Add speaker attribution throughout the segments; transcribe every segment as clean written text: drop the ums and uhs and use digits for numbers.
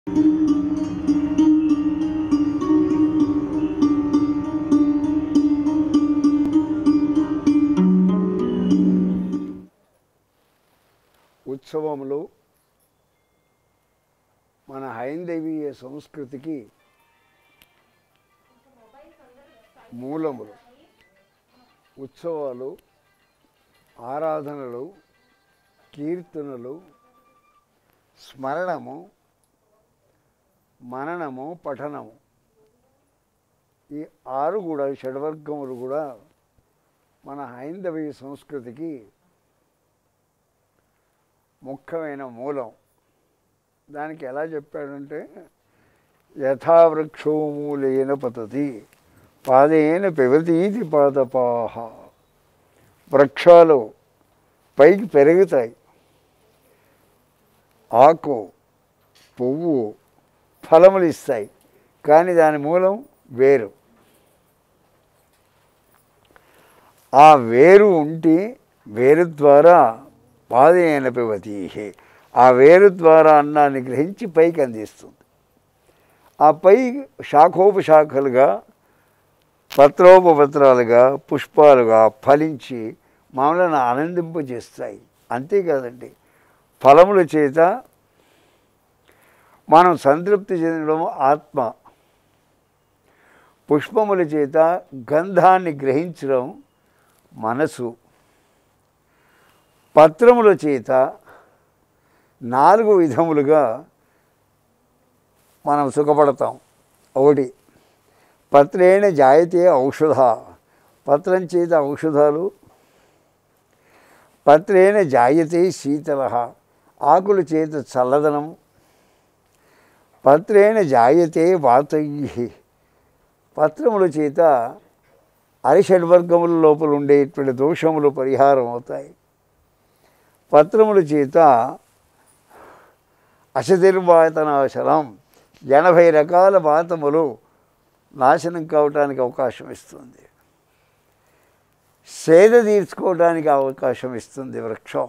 Speaker 1: ఉత్సవములు మన హైందవీయ సంస్కృతికి మూలములు. ఉత్సవాలు, ఆరాధనలు, కీర్తనలు, స్మరణము, మననము, పఠనము, ఈ ఆరు కూడా షడ్వర్గములు కూడా మన హైందవీయ సంస్కృతికి ముఖ్యమైన మూలం. దానికి ఎలా చెప్పాడంటే, యథావృక్షో మూలేన పతతి పాదేన పిబతీతి పాదపాహ. వృక్షాలు పైకి పెరుగుతాయి, ఆకు, పువ్వు, ఫలములు ఇస్తాయి, కానీ దాని మూలం వేరు. ఆ వేరు ఉంటే వేరు ద్వారా పాదేన పిబతి, ఆ వేరు ద్వారా అన్నాన్ని గ్రహించి పైకి అందిస్తుంది. ఆ పై శాఖోపశాఖలుగా, పత్రోపపత్రాలుగా, పుష్పాలుగా ఫలించి మామూలను ఆనందింపజేస్తాయి. అంతేకాదండి, ఫలముల చేత మనం సంతృప్తి చెందడం ఆత్మ, పుష్పముల చేత గంధాన్ని గ్రహించడం మనసు, పత్రముల చేత 4 విధములుగా మనం సుఖపడతాం. ఒకటి, పత్రేణ జాయతే ఔషధ, పత్రం చేత ఔషధాలు. పత్రేణ జాయతే శీతల, ఆకుల చేత చల్లదనం. పత్రేణ జాయతే వాతై, పత్రముల చేత అరిషడ్వర్గముల లోపల ఉండేటువంటి దోషములు పరిహారం అవుతాయి. పత్రముల చేత అశతిర్వాతనాశనం, 80 రకాల వాతములు నాశనం కావటానికి అవకాశం ఇస్తుంది. సేద తీర్చుకోవడానికి అవకాశం ఇస్తుంది వృక్షం.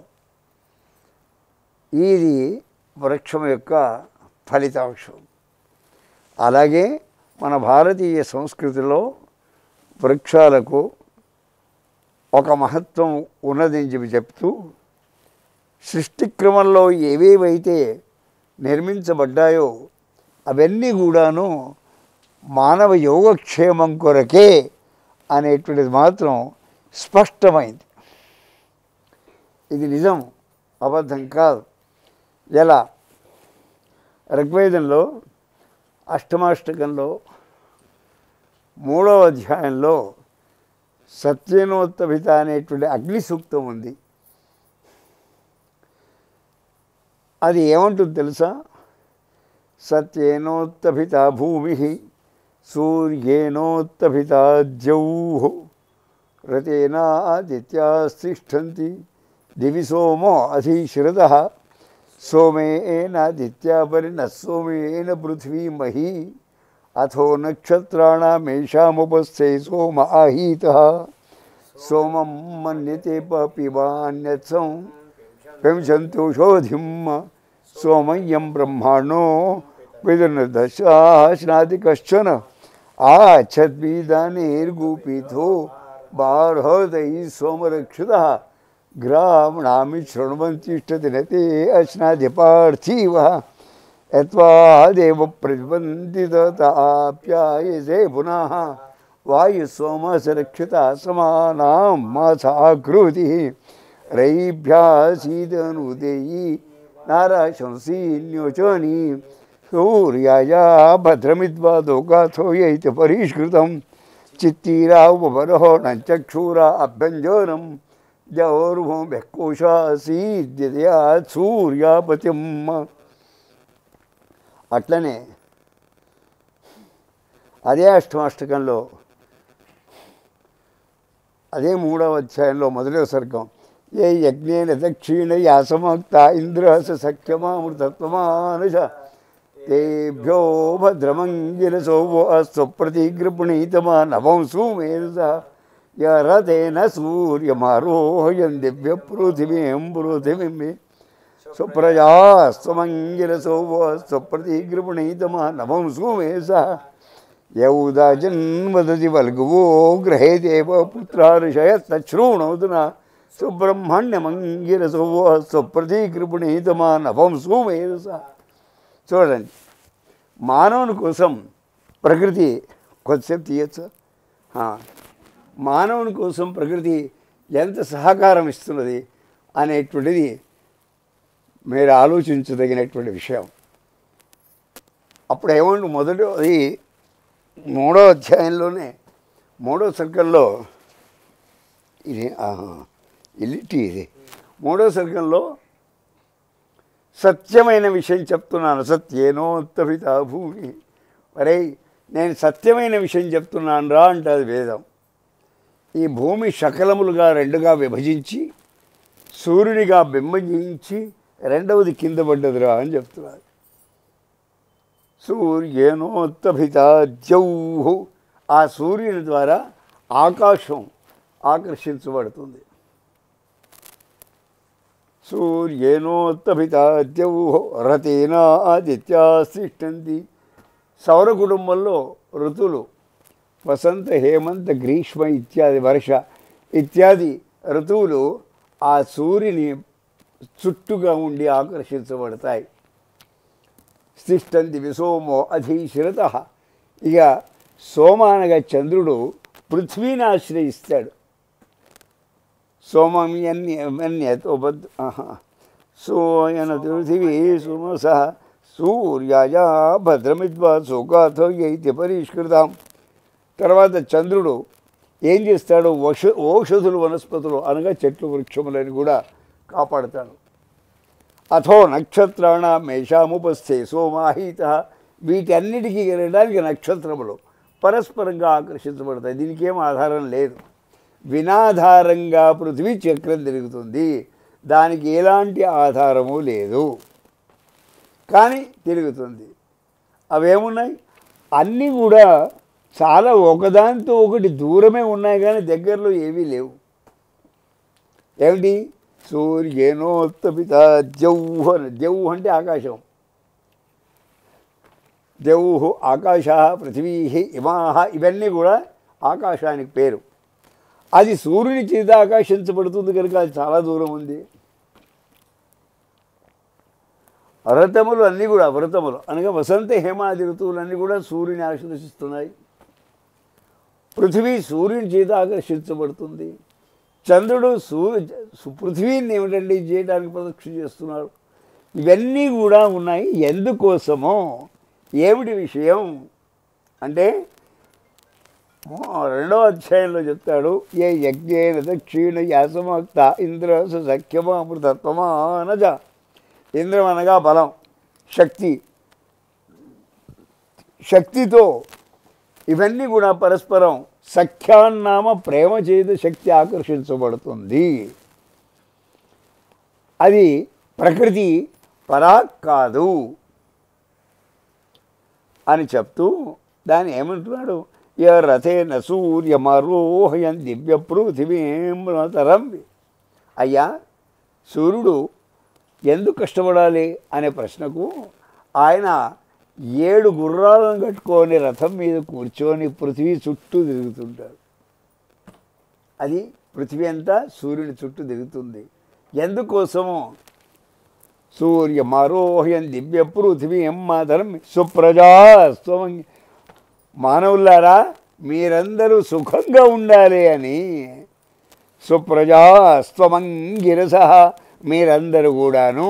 Speaker 1: ఇది వృక్షం యొక్క ఫలితాంశం. అలాగే మన భారతీయ సంస్కృతిలో వృక్షాలకు ఒక మహత్వం ఉన్నదని చెప్తూ, సృష్టి క్రమంలో ఏవేవైతే నిర్మించబడ్డాయో అవన్నీ కూడాను మానవ యోగక్షేమం కొరకే అనేటువంటిది మాత్రం స్పష్టమైంది. ఇది నిజం, అబద్ధం కాదు. ఎలా? ఋగ్వేదంలో అష్టమాష్టకంలో 3వ అధ్యాయంలో సత్యేనోత్తభిత అనేటువంటి అగ్ని సూక్తం ఉంది. అది ఏమంటుంది తెలుసా? సత్యేనోత్తభిత భూమి, సూర్యేనోత్తభిత ద్యౌః, రతేనాదిత్యాస్తిష్ఠంతి, దివి సోమో అధీశ్రుతః, సోమేనాదిత్యా పరిణః సోమేన పృథ్వీ మహీ, అథో నక్షత్రాణమేషాముపస్థే సోమ ఆహీతః, సోమం మన్యతే పిబాన్యత్సం వింశంతోషోధిం, సోమయ్యం బ్రహ్మాణో విదుర్దశాశ్నాది కశ్చన, ఆఛద్విదానైర్గూపీతో బార్హోదై సోమరక్షితః, గ్రామ్ణామి శృణ్వంతిష్టతి నతే అశ్నాది పార్థివః, యత్వా దేవ ప్రతిపంతి తాప్యాయసే పునః, వాయు సోమసరక్షిత సమానాం మాసాకృతి, రయిభ్యాసీదనుదేయీ నారాశంసీన్యోచని, సూర్యాయ భద్రమిద్వాదోగాథో యైత పరిష్కృతం, చిత్తీరా ఉపరహో నంచక్షూరా అభ్యంజనం, జౌర్భో బెక్కోషాసీద్యదయాత్ సూర్యాపతిం. అట్లనే అదే అష్టమాష్టకంలో, అదే 3వ అధ్యాయంలో 1వ సర్గం, ఏ యజ్ఞేన దక్షిణ యాసమక్త ఇంద్ర సఖ్యమామృతత్వమానుష, తేభ్యో భద్రమంగిరసో అస్తు ప్రతిగృహణీతమా నవం సుమేధ, యరతేన సూర్యమారోహయం దివ్య పృథివీం పృథివీం, సుప్రజాస్త్వమంగిరసో స్వప్రతిగృహణీతమా నవం సుమేష యౌదాజన్వదతి వల్గువో గ్రహే దేవ పుత్రార్షయ తచ్ఛృణోతున సుబ్రహ్మణ్యమంగిరసో స్వప్రతిగృహణీతమా నవం సుమేష. చూడండి, మానవుని కోసం ప్రకృతి కొద్దిసేపు తీయచ్చు. మానవుని కోసం ప్రకృతి ఎంత సహకారం ఇస్తున్నది అనేటువంటిది మీరు ఆలోచించదగినటువంటి విషయం. అప్పుడు ఏమంటే మొదటిది 3వ అధ్యాయంలోనే 3వ సర్గంలో ఇది ఇది 3వ సర్గంలో సత్యమైన విషయం చెప్తున్నాను. సత్యేనోత్తపిత భూమి. మరే నేను సత్యమైన విషయం చెప్తున్నాను రా అంటుంది వేదం. ఈ భూమి శకలములుగా 2గా విభజించి సూర్యునిగా బింబించి రెండవది కింద పడ్డదిరా అని చెప్తున్నారు. సూర్యేనోత్తపిత ద్యౌః. ఆ సూర్యుని ద్వారా ఆకాశం ఆకర్షించబడుతుంది. సూర్యేనోత్తపిత ద్యౌః రతేన ఆదిత్యాస్తిష్టంతి. సౌర కుటుంబంలో ఋతువులు వసంత, హేమంత, గ్రీష్మ ఇత్యాది, వర్ష ఇత్యాది ఋతువులు ఆ సూర్యుని చుట్టుగా ఉండి ఆకర్షించబడతాయి. తిష్టంతి విసోమో అధీశ్రత. ఇక సోమానగా చంద్రుడు పృథ్వీని ఆశ్రయిస్తాడు. సోమన్యతో సోయన పృథివీ సుమస సూర్యాయ భద్రమిద్వా శోకాథో యైతి పరిష్కృతాం. తర్వాత చంద్రుడు ఏం చేస్తాడు? ఔషధులు, వనస్పతులు అనగా చెట్లు, వృక్షములని కూడా కాపాడుతాడు. అథో నక్షత్రాణ మేషాముపస్థే సోమాహిత. వీటన్నిటికీ వెళ్ళడానికి నక్షత్రములు పరస్పరంగా ఆకర్షించబడతాయి. దీనికి ఏం ఆధారం లేదు. వినాధారంగా పృథ్వీ చక్రం తిరుగుతుంది. దానికి ఎలాంటి ఆధారము లేదు, కానీ తిరుగుతుంది. అవేమున్నాయి? అన్నీ కూడా చాలా ఒకదానితో ఒకటి దూరమే ఉన్నాయి, కానీ దగ్గరలో ఏవీ లేవు. ఏమిటి? సూర్యేనోత్తపిత ద్యౌః. ద్యౌః అంటే ఆకాశం. ద్యౌః ఆకాశ, పృథివీ, ఇమాహ, ఇవన్నీ కూడా ఆకాశానికి పేరు. అది సూర్యుని చేత ఆకర్షించబడుతుంది కనుక అది చాలా దూరం ఉంది. వ్రతములు అన్నీ కూడా, వ్రతములు అనగా వసంత, హేమాది ఋతువులన్నీ కూడా సూర్యుని ఆకర్షిస్తున్నాయి. పృథివీ సూర్యుని చేత ఆకర్షించబడుతుంది. చంద్రుడు పృథివీని ఏమిటండి చేయడానికి ప్రదక్షిణ చేస్తున్నారు. ఇవన్నీ కూడా ఉన్నాయి. ఎందుకోసమో, ఏమిటి విషయం అంటే 2వ అధ్యాయంలో చెప్తాడు. ఏ యజ్ఞేన దక్షిణ యాసమక్త ఇంద్ర సఖ్యమామృతత్వమానజ. ఇంద్రం అనగా బలం, శక్తి. శక్తితో ఇవన్నీ కూడా పరస్పరం సఖ్యాన్నామ ప్రేమ చేత శక్తి ఆకర్షించబడుతుంది. అది ప్రకృతి పరాక్ కాదు అని చెప్తూ దాన్ని ఏమంటున్నాడు? య రథేన సూర్యమారోహయం దివ్య పృథివీతరం. అయ్యా, సూర్యుడు ఎందుకు కష్టపడాలి అనే ప్రశ్నకు ఆయన 7 గుర్రాలను కట్టుకొని రథం మీద కూర్చొని పృథివీ చుట్టూ తిరుగుతుంటాడు. అది పృథివీ అంతా సూర్యుని చుట్టూ తిరుగుతుంది. ఎందుకోసము? సూర్యమారోహయం దివ్య పృథివీం మాతరం సుప్రజాస్త్వం. మానవులారా, మీరందరూ సుఖంగా ఉండాలి అని. సుప్రజాస్త్వమంగిరస, మీరందరూ కూడాను.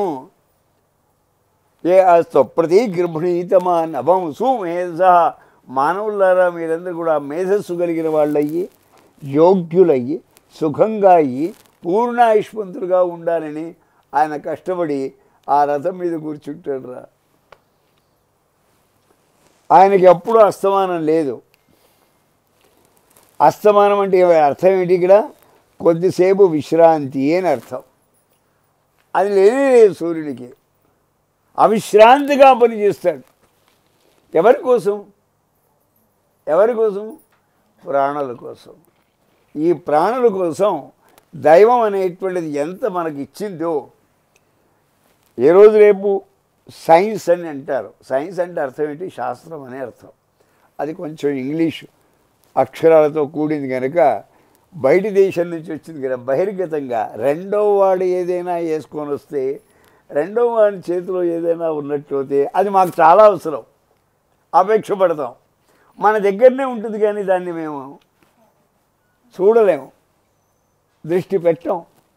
Speaker 1: ఏ స్వప్రతి గృహణీతమా నవం సుమేధ. మానవులారా, మీరందరూ కూడా మేధస్సు కలిగిన వాళ్ళయ్యి, యోగ్యులయ్యి, సుఖంగా అయ్యి, పూర్ణాయుష్మంతులుగా ఉండాలని ఆయన కష్టపడి ఆ రథం మీద కూర్చుంటాడు రా. ఆయనకి ఎప్పుడూ అస్తమానం లేదు. అస్తమానం అంటే అర్థం ఏంటి? ఇక్కడ కొద్దిసేపు విశ్రాంతి అని అర్థం. అది లేనే లేదు సూర్యుడికి. అవిశ్రాంతిగా పనిచేస్తాడు. ఎవరి కోసం? ఎవరి కోసం? ప్రాణుల కోసం. ఈ ప్రాణుల కోసం దైవం అనేటువంటిది ఎంత మనకి ఇచ్చిందో, ఏ రోజు రేపు సైన్స్ అని అంటారు. సైన్స్ అంటే అర్థం ఏంటి? శాస్త్రం అనే అర్థం. అది కొంచెం ఇంగ్లీష్ అక్షరాలతో కూడింది కనుక బయటి దేశం నుంచి వచ్చింది కదా, బహిర్గతంగా రెండవ వాడు ఏదైనా వేసుకొని వస్తే, రెండవ వాడి చేతిలో ఏదైనా ఉన్నట్టు అయితే అది మాకు చాలా అవసరం, అపేక్ష పడతాం. మన దగ్గరనే ఉంటుంది కానీ దాన్ని మేము చూడలేము, దృష్టి పెట్టాం.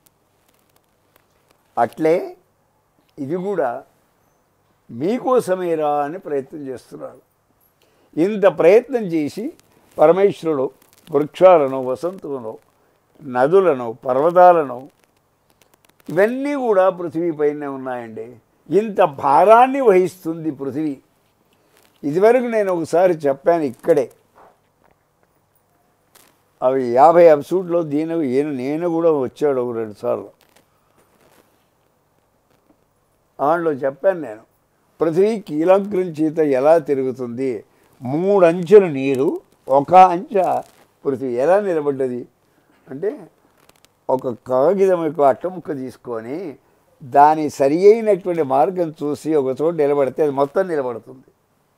Speaker 1: అట్లే ఇది కూడా మీకోసమేరా అని ప్రయత్నం చేస్తున్నారు. ఇంత ప్రయత్నం చేసి పరమేశ్వరుడు వృక్షాలను, వసంతులను, నదులను, పర్వతాలను ఇవన్నీ కూడా పృథివీపైనే ఉన్నాయండి. ఇంత భారాన్ని వహిస్తుంది పృథివీ. ఇదివరకు నేను ఒకసారి చెప్పాను ఇక్కడే, అవి 50 ఎపిసోడ్లో నేను కూడా వచ్చాడు ఒక 2 సార్లు. దాంట్లో చెప్పాను నేను, పృథివీ కీలగ్రం చేత ఎలా తిరుగుతుంది. 3 అంచెలు నీరు, 1 అంచె పృథివీ ఎలా నిలబడ్డది అంటే, ఒక కాగితం యొక్క అట్టముక్క తీసుకొని దాని సరి అయినటువంటి మార్గం చూసి ఒక చోట నిలబడితే అది మొత్తం నిలబడుతుంది.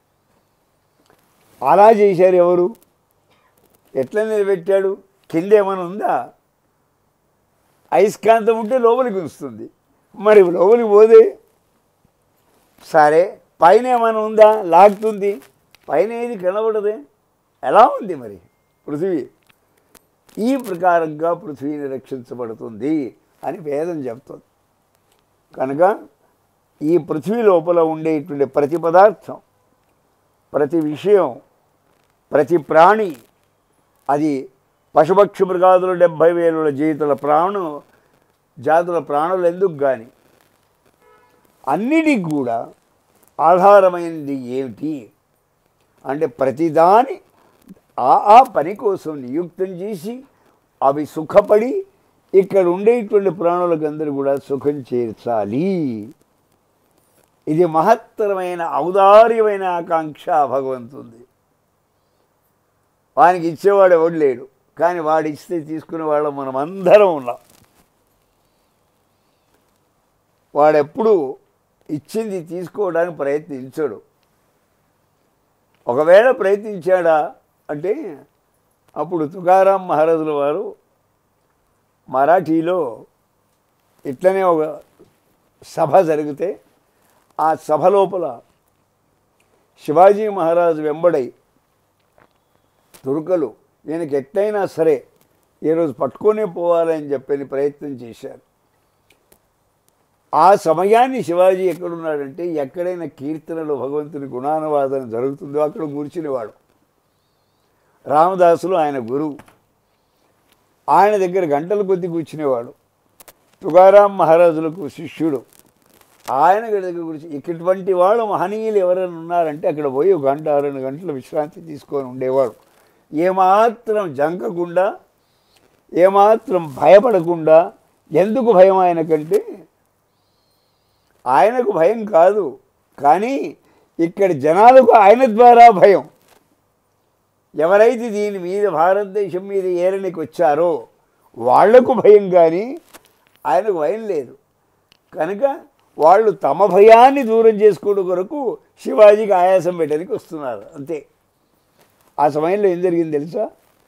Speaker 1: అలా చేశారు ఎవరు? ఎట్లా నిలబెట్టాడు? కింద ఏమైనా ఉందా? అయస్కాంతం ఉంటే లోపలికి ఉంచుతుంది, మరి లోపలికి పోదే. సరే, పైన ఏమైనా ఉందా? లాగుతుంది, పైన ఏది కనబడదే. ఎలా ఉంది మరి పృథివీ? ఈ ప్రకారంగా పృథివీని రక్షించబడుతుంది అని వేదం చెప్తుంది. కనుక ఈ పృథివీ లోపల ఉండేటువంటి ప్రతి పదార్థం, ప్రతి విషయం, ప్రతి ప్రాణి, అది పశుపక్షి మృగాదులు 70,000 జాతుల ప్రాణులు ఎందుకు కానీ అన్నిటికి కూడా ఆధారమైనది ఏమిటి అంటే, ప్రతిదాని ఆ పని కోసం నియుక్తం చేసి అవి సుఖపడి ఇక్కడ ఉండేటువంటి ప్రాణులకందరూ కూడా సుఖం చేర్చాలి. ఇది మహత్తరమైన ఔదార్యమైన ఆకాంక్ష భగవంతుడి. వానికి ఇచ్చేవాడు ఎవడు లేడు, కానీ వాడు ఇస్తే తీసుకునే వాళ్ళం మనం అందరం ఉన్నాం. వాడెప్పుడు ఇచ్చింది తీసుకోవడానికి ప్రయత్నించాడు. ఒకవేళ ప్రయత్నించాడా అంటే, అప్పుడు తుకారాం మహారాజుల వారు మరాఠీలో ఇట్లనే ఒక సభ జరిగితే, ఆ సభ లోపల శివాజీ మహారాజు వెంబడై తుర్కలు ఈయనకి ఎట్లయినా సరే ఈరోజు పట్టుకొనే పోవాలని చెప్పని ప్రయత్నం చేశారు. ఆ సమయాన్ని శివాజీ ఎక్కడున్నాడంటే, ఎక్కడైనా కీర్తనలో భగవంతుని గుణానువాదన జరుగుతుందో అక్కడ కూర్చునేవాడు. రామదాసులు ఆయన గురువు, ఆయన దగ్గర గంటల కొద్ది కూర్చునేవాడు. తుకారాం మహారాజులకు శిష్యుడు, ఆయన దగ్గర కూర్చుని ఇటువంటి వాళ్ళు మహనీయులు ఎవరైనా ఉన్నారంటే అక్కడ పోయి 1 గంట 2 గంటలు విశ్రాంతి తీసుకొని ఉండేవాడు. ఏమాత్రం జంకకుండా, ఏమాత్రం భయపడకుండా. ఎందుకు భయం ఆయనకంటే, ఆయనకు భయం కాదు, కానీ ఇక్కడ జనాలకు ఆయన ద్వారా భయం. ఎవరైతే దీని మీద భారతదేశం మీద ఏలనికి వచ్చారో వాళ్లకు భయం, కానీ ఆయనకు భయం లేదు. కనుక వాళ్ళు తమ భయాన్ని దూరం చేసుకోవడం కొరకు శివాజీకి ఆయాసం పెట్టడానికి వస్తున్నారు అంతే. ఆ సమయంలో ఏం జరిగింది తెలుసా?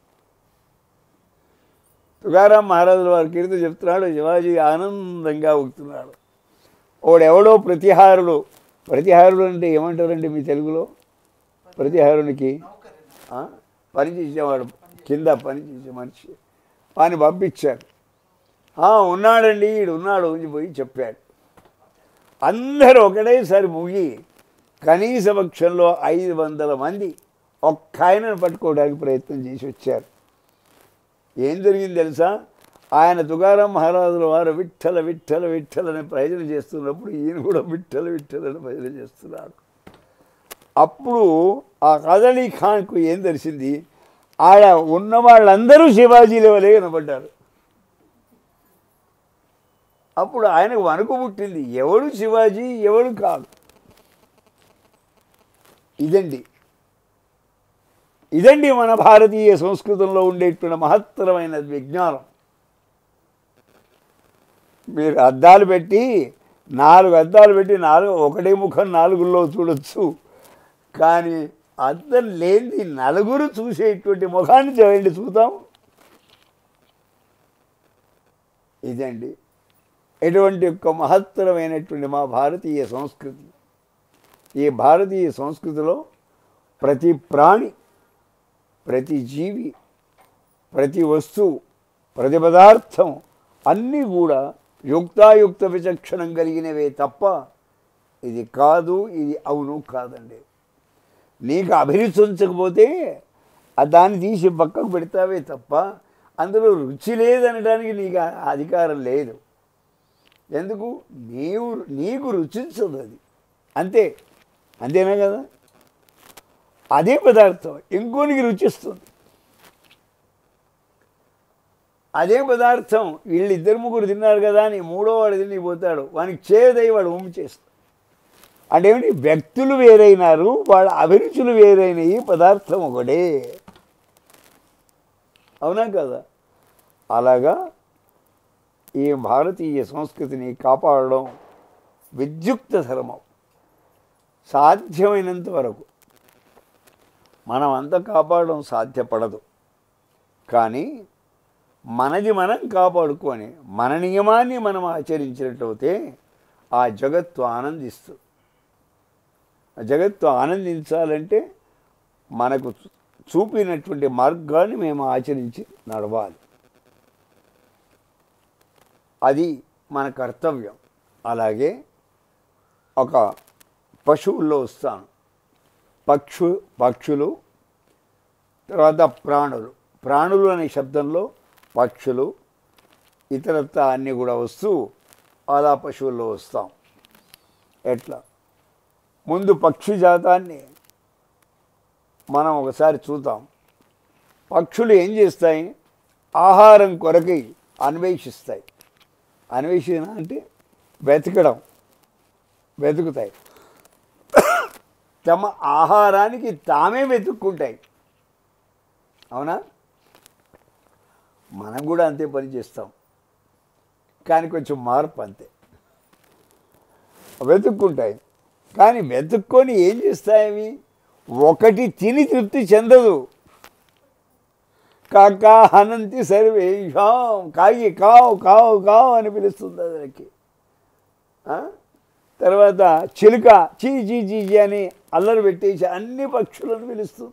Speaker 1: తుకారాం మహారాజుల వారి కీర్తి చెప్తున్నాడు, శివాజీ ఆనందంగా ఊగుతున్నాడు. వాడెవడో ప్రతిహారులు అంటే ఏమంటారండి మీ తెలుగులో? ప్రతిహారునికి పనిచేసేవాడు, కింద పనిచేసే మనిషి. వాడిని పంపించారు. ఉన్నాడండి, ఈడు ఉన్నాడు అని పోయి చెప్పాడు. అందరూ ఒకటేసారి ముగి కనీస పక్షంలో 500 మంది ఒక్క ఆయనను పట్టుకోవడానికి ప్రయత్నం చేసి వచ్చారు. ఏం జరిగింది తెలుసా? ఆయన తుకారాం మహారాజుల వారు విఠ్ఠల విఠ్ఠల విఠ్ఠలని భజన చేస్తున్నప్పుడు ఈయన కూడా విఠ్ఠల విఠ్ఠలని భజన చేస్తున్నాడు. అప్పుడు ఆ కదళీ ఖాన్కు ఏం తెలిసింది? ఆడ ఉన్న వాళ్ళందరూ శివాజీ లెవలే కనబడ్డారు. అప్పుడు ఆయనకు వణుకు పుట్టింది, ఎవడు శివాజీ ఎవడు కాదు. ఇదండి మన భారతీయ సంస్కృతంలో ఉండేటువంటి మహత్తరమైన విజ్ఞానం. మీరు అద్దాలు పెట్టి 4 అద్దాలు పెట్టి ఒకటే ముఖం 4లో చూడొచ్చు, కానీ అద్దం లేనిది నలుగురు చూసేటువంటి ముఖాన్ని చూడండి చూద్దాం. ఇదండి ఎటువంటి యొక్క మహత్తరమైనటువంటి మా భారతీయ సంస్కృతి. ఈ భారతీయ సంస్కృతిలో ప్రతి ప్రాణి, ప్రతి జీవి, ప్రతి వస్తువు, ప్రతి పదార్థం అన్నీ కూడా యుక్తాయుక్త విచక్షణం కలిగినవే తప్ప ఇది కాదు, ఇది అవును కాదండి. నీకు అభిరుచి ఉంచకపోతే దాన్ని తీసి పక్కకు పెడతావే తప్ప అందులో రుచి లేదనడానికి నీకు అధికారం లేదు. ఎందుకు? నీకు రుచించదు అది, అంతేనా కదా. అదే పదార్థం ఇంకోనికి రుచిస్తుంది. అదే పదార్థం వీళ్ళిద్దరు ముగ్గురు తిన్నారు కదా అని మూడో వాడు తినిపోతాడు, వానికి చేదై వాడు ఉమ్మి చేస్తాడు. అంటే ఏమిటి? వ్యక్తులు వేరైనారు, వాళ్ళ అభిరుచులు వేరైనవి, పదార్థం ఒకటే. అవునా కదా? అలాగా ఈ భారతీయ సంస్కృతిని కాపాడడం విద్యుక్త ధర్మం. సాధ్యమైనంత వరకు మనం అంతా కాపాడడం సాధ్యపడదు, కానీ మనది మనం కాపాడుకొని మన నియమాన్ని మనం ఆచరించినట్లయితే ఆ జగత్తు ఆనందిస్తుంది. ఆ జగత్తు ఆనందించాలంటే మనకు చూపినటువంటి మార్గాన్ని మేము ఆచరించి నడవాలి. అది మన కర్తవ్యం. అలాగే ఒక పశువుల్లో వస్తాను. పక్షులు, తర్వాత ప్రాణులు అనే శబ్దంలో పక్షులు, ఇతరత్తా అన్నీ కూడా వస్తూ అలా పశువుల్లో వస్తాం. ఎట్లా? ముందు పక్షి జాతాన్ని మనం ఒకసారి చూద్దాం. పక్షులు ఏం చేస్తాయి? ఆహారం కొరకై అన్వేషిస్తాయి. అన్వేషణ అంటే వెతుకుతాయి. తమ ఆహారానికి తామే వెతుక్కుంటాయి. అవునా? మనం కూడా అంతే పని చేస్తాం, కానీ కొంచెం మార్పు అంతే. వెతుక్కుంటాయి, కానీ వెతుక్కొని ఏం చేస్తాయి? ఒకటి తిని తృప్తి చెందదు. కాకా హనంతి సర్వేషాం, కాగి కావు కావు కావు అని పిలుస్తుంది దానికి. తర్వాత చిలుక చీ చీ చీ అని అల్లరి పెట్టేసి అన్ని పక్షులను పిలుస్తుంది.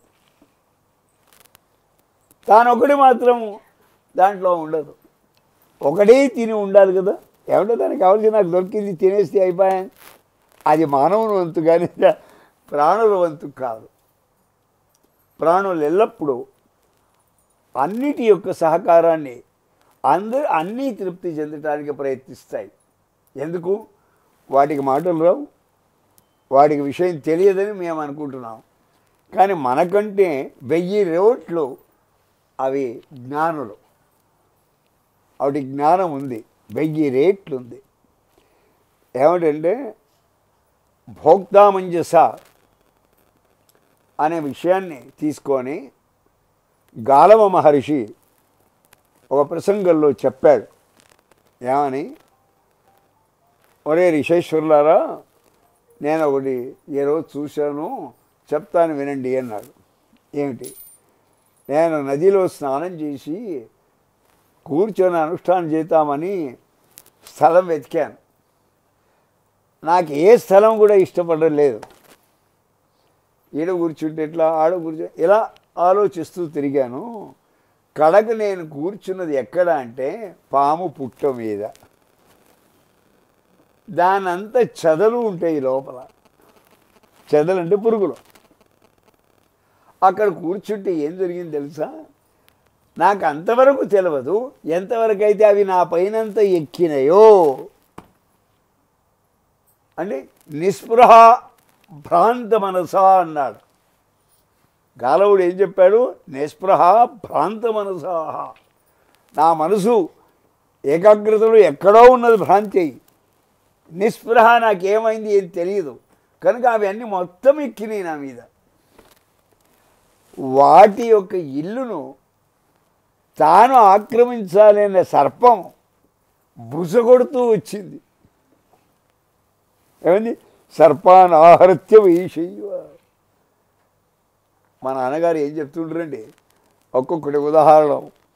Speaker 1: తానొకటి మాత్రం దాంట్లో ఉండదు. ఒకటే తిని ఉండాలి కదా. ఏమంటే దానికి కావాల్సి నాకు దొరికింది తినేస్తే అయిపోయాను. అది మానవుని వంతు, కానీ ప్రాణుల వంతు కాదు. ప్రాణులు ఎల్లప్పుడూ అన్నిటి యొక్క సహకారాన్ని అన్నీ తృప్తి చెందడానికి ప్రయత్నిస్తాయి. ఎందుకు? వాటికి మాటలు రావు, వాటికి విషయం తెలియదని మేము అనుకుంటున్నాం. కానీ మనకంటే 1000 రెట్లు అవి జ్ఞానులు. వాటి జ్ఞానం ఉంది, 1000 రెట్లు ఉంది. ఏమిటంటే భోక్తామంజస అనే విషయాన్ని తీసుకొని గాలవ మహర్షి ఒక ప్రసంగంలో చెప్పాడు. ఏమని? ఒరే రిషేశ్వరులారా, నేను ఒకటి ఏ రోజు చూశాను, చెప్తాను వినండి అన్నాడు. ఏమిటి? నేను నదిలో స్నానం చేసి కూర్చొని అనుష్ఠానం చేద్దామని స్థలం వెతికాను. నాకు ఏ స్థలం కూడా ఇష్టపడడం లేదు. ఈడ కూర్చుంటే ఎట్లా, ఆడ కూర్చో, ఇలా ఆలోచిస్తూ తిరిగాను. కడకు నేను కూర్చున్నది ఎక్కడ అంటే పాము పుట్ట మీద. దానంతా చెదలు ఉంటాయి లోపల. చెదలంటే పురుగులు. అక్కడ కూర్చుంటే ఏం జరిగింది తెలుసా? నాకు అంతవరకు తెలియదు. ఎంతవరకు అయితే అవి నా పైనంత ఎక్కినాయో అంటే నిస్పృహ భ్రాంత మనసా అన్నాడు. గాలవుడు ఏం చెప్పాడు? నిస్పృహ భ్రాంత మనసా. నా మనసు ఏకాగ్రతలో ఎక్కడో ఉన్నది భ్రాంతి. నిస్పృహ నాకేమైంది ఏం తెలియదు. కనుక అవి అన్నీ మొత్తం ఎక్కినాయి నా మీద. వాటి యొక్క ఇల్లును తాను ఆక్రమించాలనే సర్పం బుసగొడుతూ వచ్చింది. ఏమండి? సర్పాన్ ఆహృత్య వైషయ్య. మా నాన్నగారు ఏం చెప్తుంటారండి, ఒక్కొక్కటి ఉదాహరణ,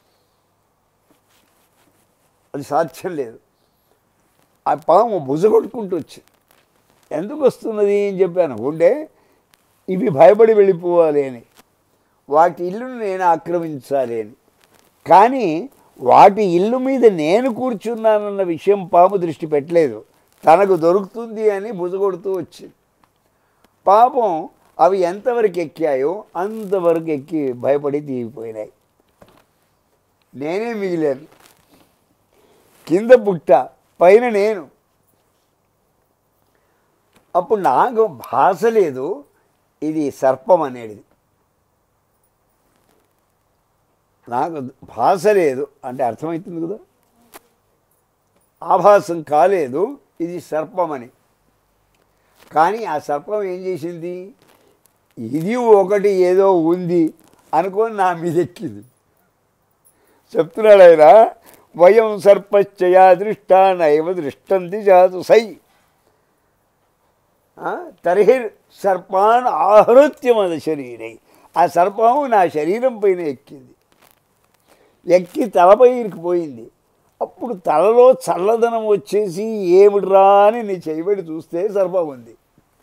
Speaker 1: అది సాధ్యం లేదు. ఆ పాము బుజగొట్టుకుంటూ వచ్చింది. ఎందుకు వస్తున్నది అని చెప్పాను ఉండే, ఇవి భయపడి వెళ్ళిపోవాలి అని, వాటి ఇల్లును నేను ఆక్రమించాలి అని. కానీ వాటి ఇల్లు మీద నేను కూర్చున్నానన్న విషయం పాము దృష్టి పెట్టలేదు. తనకు దొరుకుతుంది అని బుజగొడుతూ వచ్చింది. పాపం అవి ఎంతవరకు ఎక్కాయో అంతవరకు ఎక్కి భయపడి తీగిపోయినాయి. నేనే మిగిలాను. కింద పుట్ట, పైన నేను. అప్పుడు నాకు భాష లేదు ఇది సర్పం అనేది. నాకు భాష లేదు అంటే అర్థమవుతుంది కదా, ఆభాసం కాలేదు ఇది సర్పమని. కానీ ఆ సర్పం ఏం చేసింది, ఇది ఒకటి ఏదో ఉంది అనుకొని నా మీద ఎక్కింది. చెప్తున్నాడు ఆయన, వయం సర్పశ్చయా దృష్ట నైవ దృష్టంతి జాతు సై తర్హి సర్పాన్ ఆహృత్యమద శరీరై. ఆ సర్పము నా శరీరం పైన ఎక్కింది, ఎక్కి తలపైకి పోయింది. అప్పుడు తలలో చల్లదనం వచ్చేసి ఏమిట్రా అని నీ చేయబడి చూస్తే సర్పం ఉంది.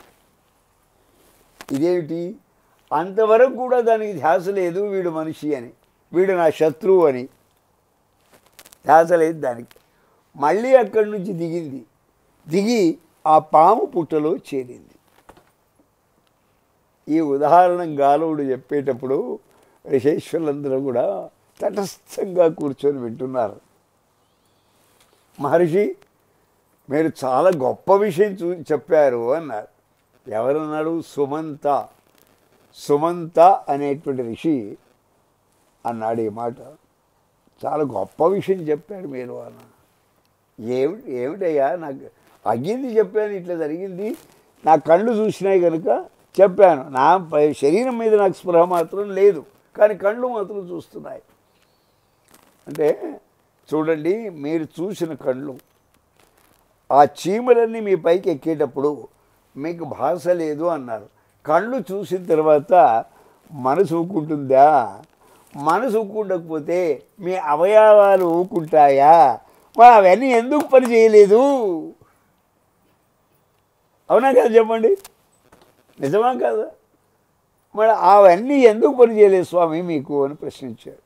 Speaker 1: ఇదేమిటి, అంతవరకు కూడా దానికి ధ్యాస లేదు వీడు మనిషి అని, వీడు నా శత్రువు అని ధ్యాస లేదు దానికి. మళ్ళీ అక్కడి నుంచి దిగింది, దిగి ఆ పాము పుట్టలో చేరింది. ఈ ఉదాహరణ గాలవుడు చెప్పేటప్పుడు ఋషేశ్వరులందరూ కూడా తటస్థంగా కూర్చొని వింటున్నారు. మహర్షి మీరు చాలా గొప్ప విషయం చెప్పారు అన్నారు. ఎవరన్నాడు? సుమంత. సుమంత అనేటువంటి ఋషి అన్నాడు ఈ మాట. చాలా గొప్ప విషయం చెప్పారు మీరు అన్న. ఏమిటయ్యా, నాకు అగ్గింది చెప్పాను, ఇట్లా జరిగింది, నా కళ్ళు చూసినాయి కనుక చెప్పాను. నా శరీరం మీద నాకు స్పృహ మాత్రం లేదు, కానీ కళ్ళు మాత్రం చూస్తున్నాయి. అంటే చూడండి, మీరు చూసిన కళ్ళు, ఆ చీమలన్నీ మీ పైకి ఎక్కేటప్పుడు మీకు భాష లేదు అన్నారు. కళ్ళు చూసిన తర్వాత మనసు ఊకుంటుందా? మనసు ఊకుండకపోతే మీ అవయవాలు ఊకుంటాయా? మరి అవన్నీ ఎందుకు పని చేయలేదు? అవునా కదా చెప్పండి, నిజమా కదా? మరి అవన్నీ ఎందుకు పని చేయలేదు స్వామి మీకు అని ప్రశ్నించాడు.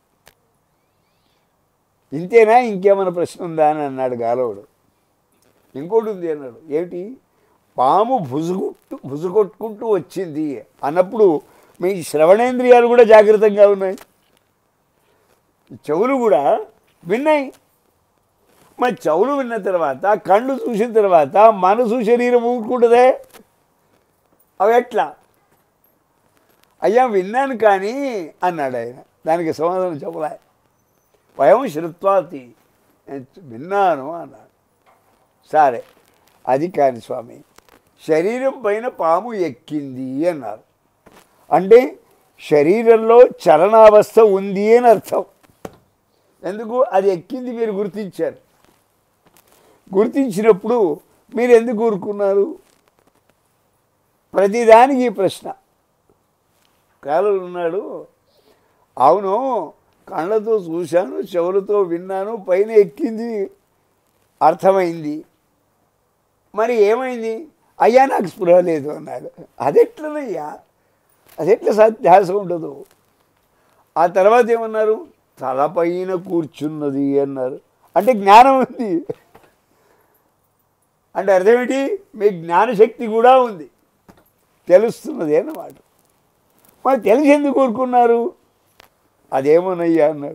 Speaker 1: ఇంతేనా, ఇంకేమైనా ప్రశ్న ఉందా అని అన్నాడు గాలవుడు. ఇంకోటి ఉంది అన్నాడు. ఏమిటి? పాము భుజుకొట్టుకుంటూ వచ్చింది అన్నప్పుడు మీ శ్రవణేంద్రియాలు కూడా జాగ్రత్తగా ఉన్నాయి, చెవులు కూడా విన్నాయి. మరి చెవులు విన్న తర్వాత, కళ్ళు చూసిన తర్వాత మనసు శరీరం ఊరుకుంటుందే? అవి ఎట్లా? అయ్యా విన్నాను కానీ అన్నాడు ఆయన. దానికి సమాధానం చెప్పలే. వయం శ్రుత్వాతి, విన్నాను అన్నాడు. సరే, అది కాని స్వామి, శరీరం పైన పాము ఎక్కింది అన్నారు. అంటే శరీరంలో చలనావస్థ ఉంది అని అర్థం. ఎందుకు? అది ఎక్కింది మీరు గుర్తించారు. గుర్తించినప్పుడు మీరు ఎందుకు ఊరుకున్నారు? ప్రతిదానికి ఈ ప్రశ్న. కాలం ఉన్నాడు, అవును కళ్ళతో చూశాను, చెవులతో విన్నాను, పైన ఎక్కింది అర్థమైంది, మరి ఏమైంది? అయ్యా నాకు స్పృహ లేదు అన్నాడు. అదెట్లనయ్యా, అదెట్లా ధ్యాస ఉండదు? ఆ తర్వాత ఏమన్నారు? తలపైన కూర్చున్నది అన్నారు. అంటే జ్ఞానం ఉంది అంటే అర్థమేంటి? మీ జ్ఞానశక్తి కూడా ఉంది, తెలుస్తున్నది అన్నమాట. మరి తెలిసి ఎందుకు కోరుకున్నారు? అదేమోనయ్యా అన్నారు.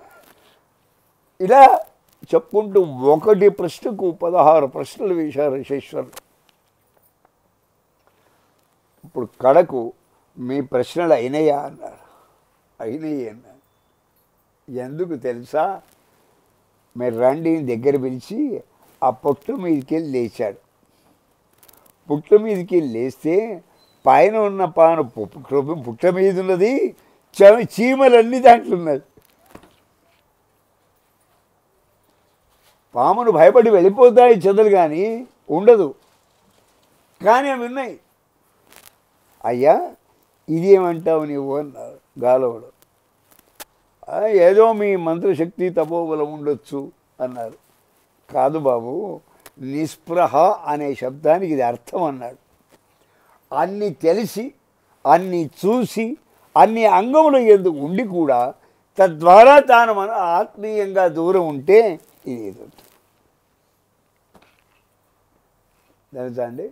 Speaker 1: ఇలా చెప్పుకుంటూ ఒకటి ప్రశ్నకు 16 ప్రశ్నలు వేశారు ఋషేశ్వరులు. ఇప్పుడు కడకు మీ ప్రశ్నలు అయినయా అన్నారు. అయినయి అన్నారు. ఎందుకు తెలుసా? మీరు రండి దగ్గర పిలిచి ఆ పొట్టు మీదకి వెళ్ళి లేచాడు. పుట్ట మీదకి వెళ్ళి లేస్తే పైన ఉన్న పాను పుట్ట మీద ఉన్నది, చీమలన్నీ దాంట్లో ఉన్నది. పామును భయపడి వెళ్ళిపోతాయి చెదలు, కానీ ఉండదు. కానీ అవి ఉన్నాయి. అయ్యా ఇదేమంటావు నీవు అన్నారు గాలవుడు. ఏదో మీ మంత్రశక్తి తపోబలం ఉండొచ్చు అన్నారు. కాదు బాబు, నిస్పృహ అనే శబ్దానికి ఇది అర్థం అన్నాడు. అన్ని తెలిసి అన్ని చూసి అన్ని అంగములు ఎందుకు ఉండి కూడా తద్వారా తాను మన ఆత్మీయంగా దూరం ఉంటే ఇది ఎదుగుతుంది. తెలుసా అండి?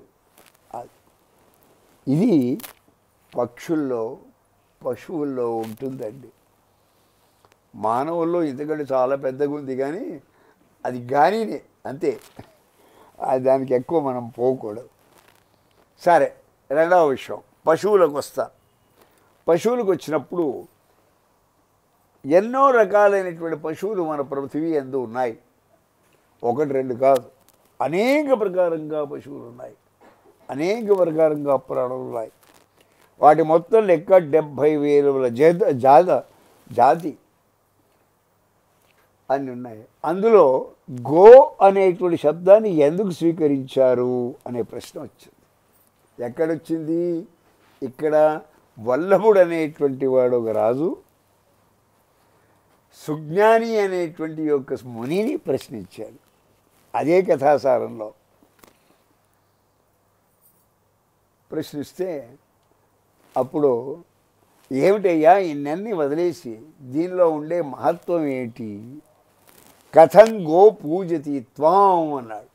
Speaker 1: ఇది పక్షుల్లో పశువుల్లో ఉంటుందండి. మానవుల్లో ఇంతకంటే చాలా పెద్దగా ఉంది, కానీ అది గానినే అంతే. దానికి ఎక్కువ మనం పోకూడదు. సరే, రెండవ విషయం పశువులకు వస్తా. పశువులకు వచ్చినప్పుడు ఎన్నో రకాలైనటువంటి పశువులు మన పృథివీ యందు ఉన్నాయి. ఒకటి రెండు కాదు, అనేక ప్రకారంగా పశువులు ఉన్నాయి, అనేక ప్రకారంగా ప్రాణులు ఉన్నాయి. వాటి మొత్తం లెక్క 70,000 జాతి అన్నీ ఉన్నాయి. అందులో గో అనేటువంటి శబ్దాన్ని ఎందుకు స్వీకరించారు అనే ప్రశ్న వచ్చింది. ఎక్కడొచ్చింది? ఇక్కడ వల్లభుడు అనేటువంటి వాడు ఒక రాజు సుజ్ఞాని అనేటువంటి యొక్క మునిని ప్రశ్నించాడు. అదే కథాసారంలో ప్రశ్నిస్తే అప్పుడు ఏమిటయ్యా ఇన్నన్నీ వదిలేసి దీనిలో ఉండే మహత్వం ఏంటి? కథం గో పూజతి త్వాం అన్నాడు.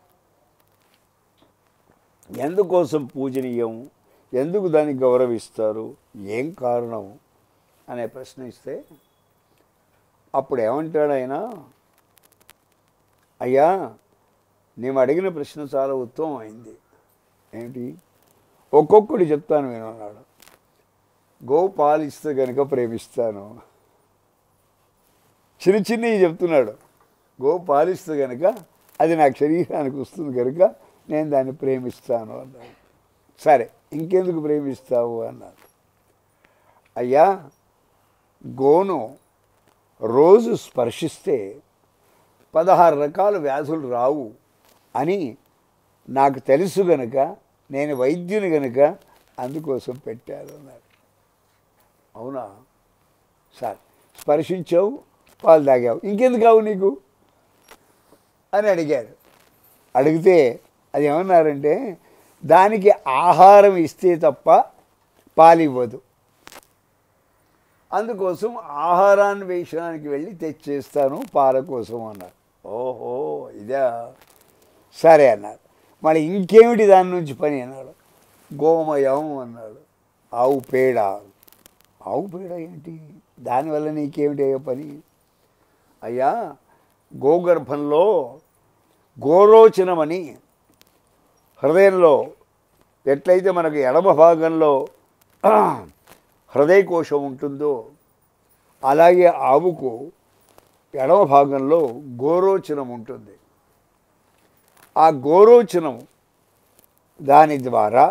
Speaker 1: ఎందుకోసం పూజనీయం, ఎందుకు దాన్ని గౌరవిస్తారు, ఏం కారణం అనే ప్రశ్న ఇస్తే అప్పుడు ఏమంటాడు ఆయన, అయ్యా నేను అడిగిన ప్రశ్న చాలా ఉత్తమమైంది. ఏంటి? ఒక్కొక్కటి చెప్తాను నేను అన్నాడు. గో పాలిస్తే కనుక ప్రేమిస్తాను. చిన్న చిన్నవి చెప్తున్నాడు. గో పాలిస్తే కనుక అది నాకు శరీరానికి వస్తుంది కనుక నేను దాన్ని ప్రేమిస్తాను అన్నాడు. సరే, ఇంకెందుకు ప్రేమిస్తావు అన్నాడు. అయ్యా గోను రోజు స్పర్శిస్తే 16 రకాల వ్యాధులు రావు అని నాకు తెలుసు గనుక, నేను వైద్యుని గనుక అందుకోసం పెట్టాను అన్నాడు. అవునా? సరే, స్పర్శించావు, పాలు తాగావు, ఇంకెందుకు కావు నీకు అని అడిగారు. అడిగితే అది ఏమన్నారంటే, దానికి ఆహారం ఇస్తే తప్ప పాలివ్వదు, అందుకోసం ఆహారాన్ని వేయడానికి వెళ్ళి తెచ్చేస్తాను పాల కోసం అన్నారు. ఓహో ఇదా, సరే అన్నారు. మళ్ళీ ఇంకేమిటి దాని నుంచి పని అన్నాడు. గోమయం అన్నాడు. ఆవు పేడ. ఆవు పేడ ఏంటి, దానివల్ల నీకేమిటి అయ్యే పని? అయ్యా గోగర్భంలో గోరోచనమని హృదయంలో ఎట్లయితే మనకు ఎడమ భాగంలో హృదయకోశం ఉంటుందో అలాగే ఆవుకు ఎడమ భాగంలో గోరోచనం ఉంటుంది. ఆ గోరోచనం దాని ద్వారా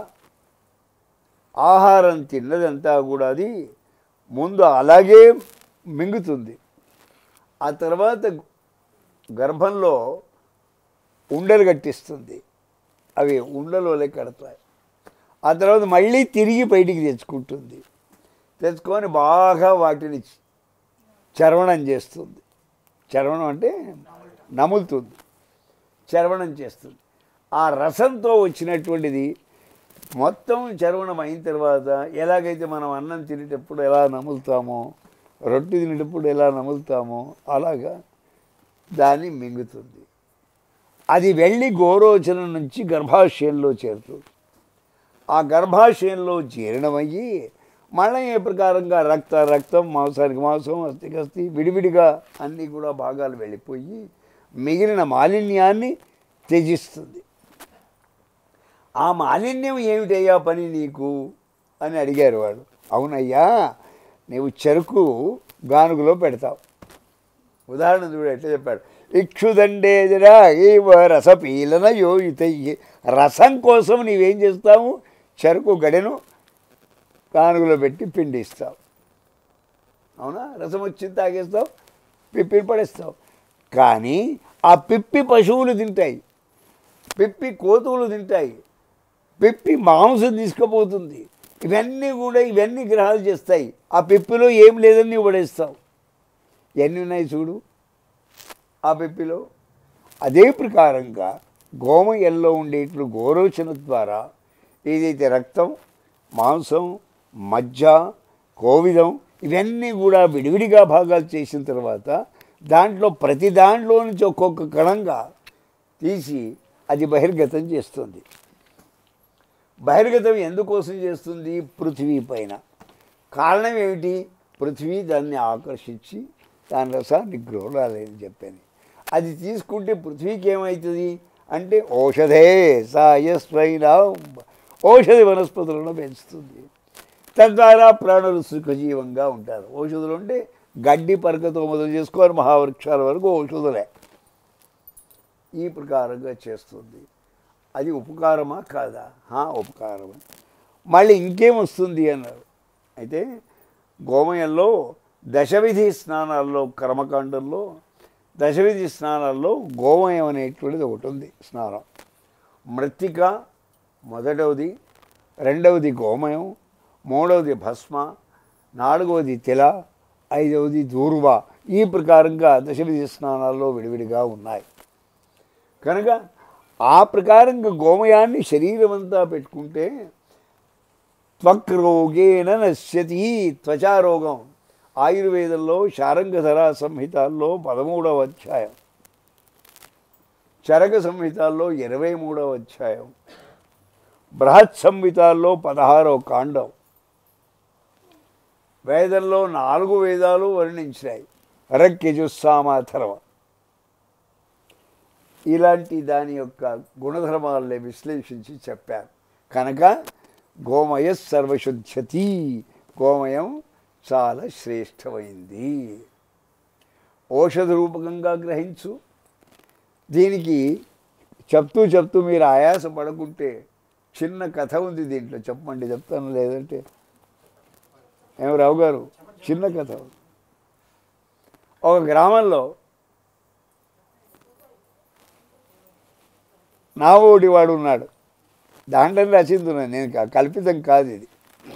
Speaker 1: ఆహారం తిన్నదంతా కూడా అది ముందు అలాగే మింగుతుంది. ఆ తర్వాత గర్భంలో ఉండలు కట్టిస్తుంది, అవి ఉండలోనే కడతాయి. ఆ తర్వాత మళ్ళీ తిరిగి బయటికి తెచ్చుకుంటుంది. తెచ్చుకొని బాగా వాటిని చర్వణం చేస్తుంది. చర్వణం అంటే నములుతుంది, చర్వణం చేస్తుంది. ఆ రసంతో వచ్చినటువంటిది మొత్తం చర్వణం అయిన తర్వాత ఎలాగైతే మనం అన్నం తినేటప్పుడు ఎలా నములుతామో, రొట్టె తినేటప్పుడు ఎలా నములుతామో అలాగా దాన్ని మింగుతుంది. అది వెళ్ళి గోరోచనం నుంచి గర్భాశయంలో చేరుతుంది. ఆ గర్భాశయంలో జీర్ణమయ్యి మళ్ళీ ఏ ప్రకారంగా రక్తం, మాంసానికి మాంసం, అస్థికి అస్థి, విడివిడిగా అన్నీ కూడా భాగాలు వెళ్ళిపోయి మిగిలిన మాలిన్యాన్ని త్యజిస్తుంది. ఆ మాలిన్యం ఏమిటయ్యా పని నీకు అని అడిగారు వాళ్ళు. అవునయ్యా, నీవు చెరుకు గానుగులో పెడతావు. ఉదాహరణ చూడు ఎట్లా చెప్పాడు. ఇక్షుదండేదిరా ఏవ రసపీలన యోయితయ్యి. రసం కోసం నీవేం చేస్తావు? చెరుకు గడెను గానుగులో పెట్టి పిండిస్తావు. అవునా? రసం వచ్చింది తాగేస్తావు, పిప్పిని పడేస్తావు. కానీ ఆ పిప్పి పశువులు తింటాయి, పిప్పి కోతువులు తింటాయి, పిప్పి మాంసం తీసుకుపోతుంది. ఇవన్నీ గ్రహాలు చేస్తాయి. ఆ పిప్పిలో ఏం లేదని నువ్వు పడేస్తావు. ఎన్ని ఉన్నాయి చూడు ఆ పిప్పిలో. అదే ప్రకారంగా గోమయంలో ఉండేట్లు గోరోచన ద్వారా ఏదైతే రక్తం, మాంసం, మజ్జ, కోవిదం ఇవన్నీ కూడా విడివిడిగా భాగాలు చేసిన తర్వాత దాంట్లో ప్రతి దాంట్లో నుంచి ఒక్కొక్క కణంగా తీసి అది బహిర్గతం చేస్తుంది. బహిర్గతం ఎందుకోసం చేస్తుంది? పృథివీ పైన. కారణం ఏమిటి? పృథివీ దాన్ని ఆకర్షించి దాని రసాన్ని గ్రోలాలని చెప్పాను. అది తీసుకుంటే పృథ్వీకి ఏమవుతుంది అంటే ఔషధే సాయస్వైన ఔషధి వనస్పతులను పెంచుతుంది. తద్వారా ప్రాణులు సుఖజీవంగా ఉంటారు. ఔషధులు అంటే గడ్డి పరకతో మొదలు చేసుకొని మహావృక్షాల వరకు ఔషధులే. ఈ ప్రకారంగా చేస్తుంది. అది ఉపకారమా కాదా? ఉపకారమే. మళ్ళీ ఇంకేం వస్తుంది అన్నారు. అయితే గోమయంలో దశవిధి స్నానాల్లో కర్మకాండంలో దశవిధి స్నానాల్లో గోమయం అనేటువంటిది ఒకటి ఉంది స్నానం. మృత్తిక మొదటవది, రెండవది గోమయం, మూడవది భస్మ, నాలుగవది తిల, ఐదవది దూర్వ. ఈ ప్రకారంగా దశవిధి స్నానాల్లో విడివిడిగా ఉన్నాయి. కనుక ఆ ప్రకారంగా గోమయాన్ని శరీరం అంతా పెట్టుకుంటే త్వక్రోగేన నశ్యతి. త్వచారోగం ఆయుర్వేదంలో శారంగధరా సంహితాల్లో 13వ అధ్యాయం, చరక సంహితాల్లో 23వ అధ్యాయం, బృహత్ సంహితాల్లో 16వ కాండం, వేదంలో 4 వేదాలు వర్ణించాయి. రక్యజుస్సామాథర్వ. ఇలాంటి దాని యొక్క గుణధర్మాలని విశ్లేషించి చెప్పారు. కనుక గోమయ సర్వశుద్ధ్యతి. గోమయం చాలా శ్రేష్టమైంది. ఔషధ రూపకంగా గ్రహించు. దీనికి చెప్తూ మీరు ఆయాస పడకుంటే చిన్న కథ ఉంది దీంట్లో. చెప్పండి, చెప్తాను. లేదంటే ఏమో రావు గారు, చిన్న కథ. ఒక గ్రామంలో నావోడి వాడు ఉన్నాడు. దాంట్లో రచించున్నాను నేను, కల్పితం కాదు ఇది.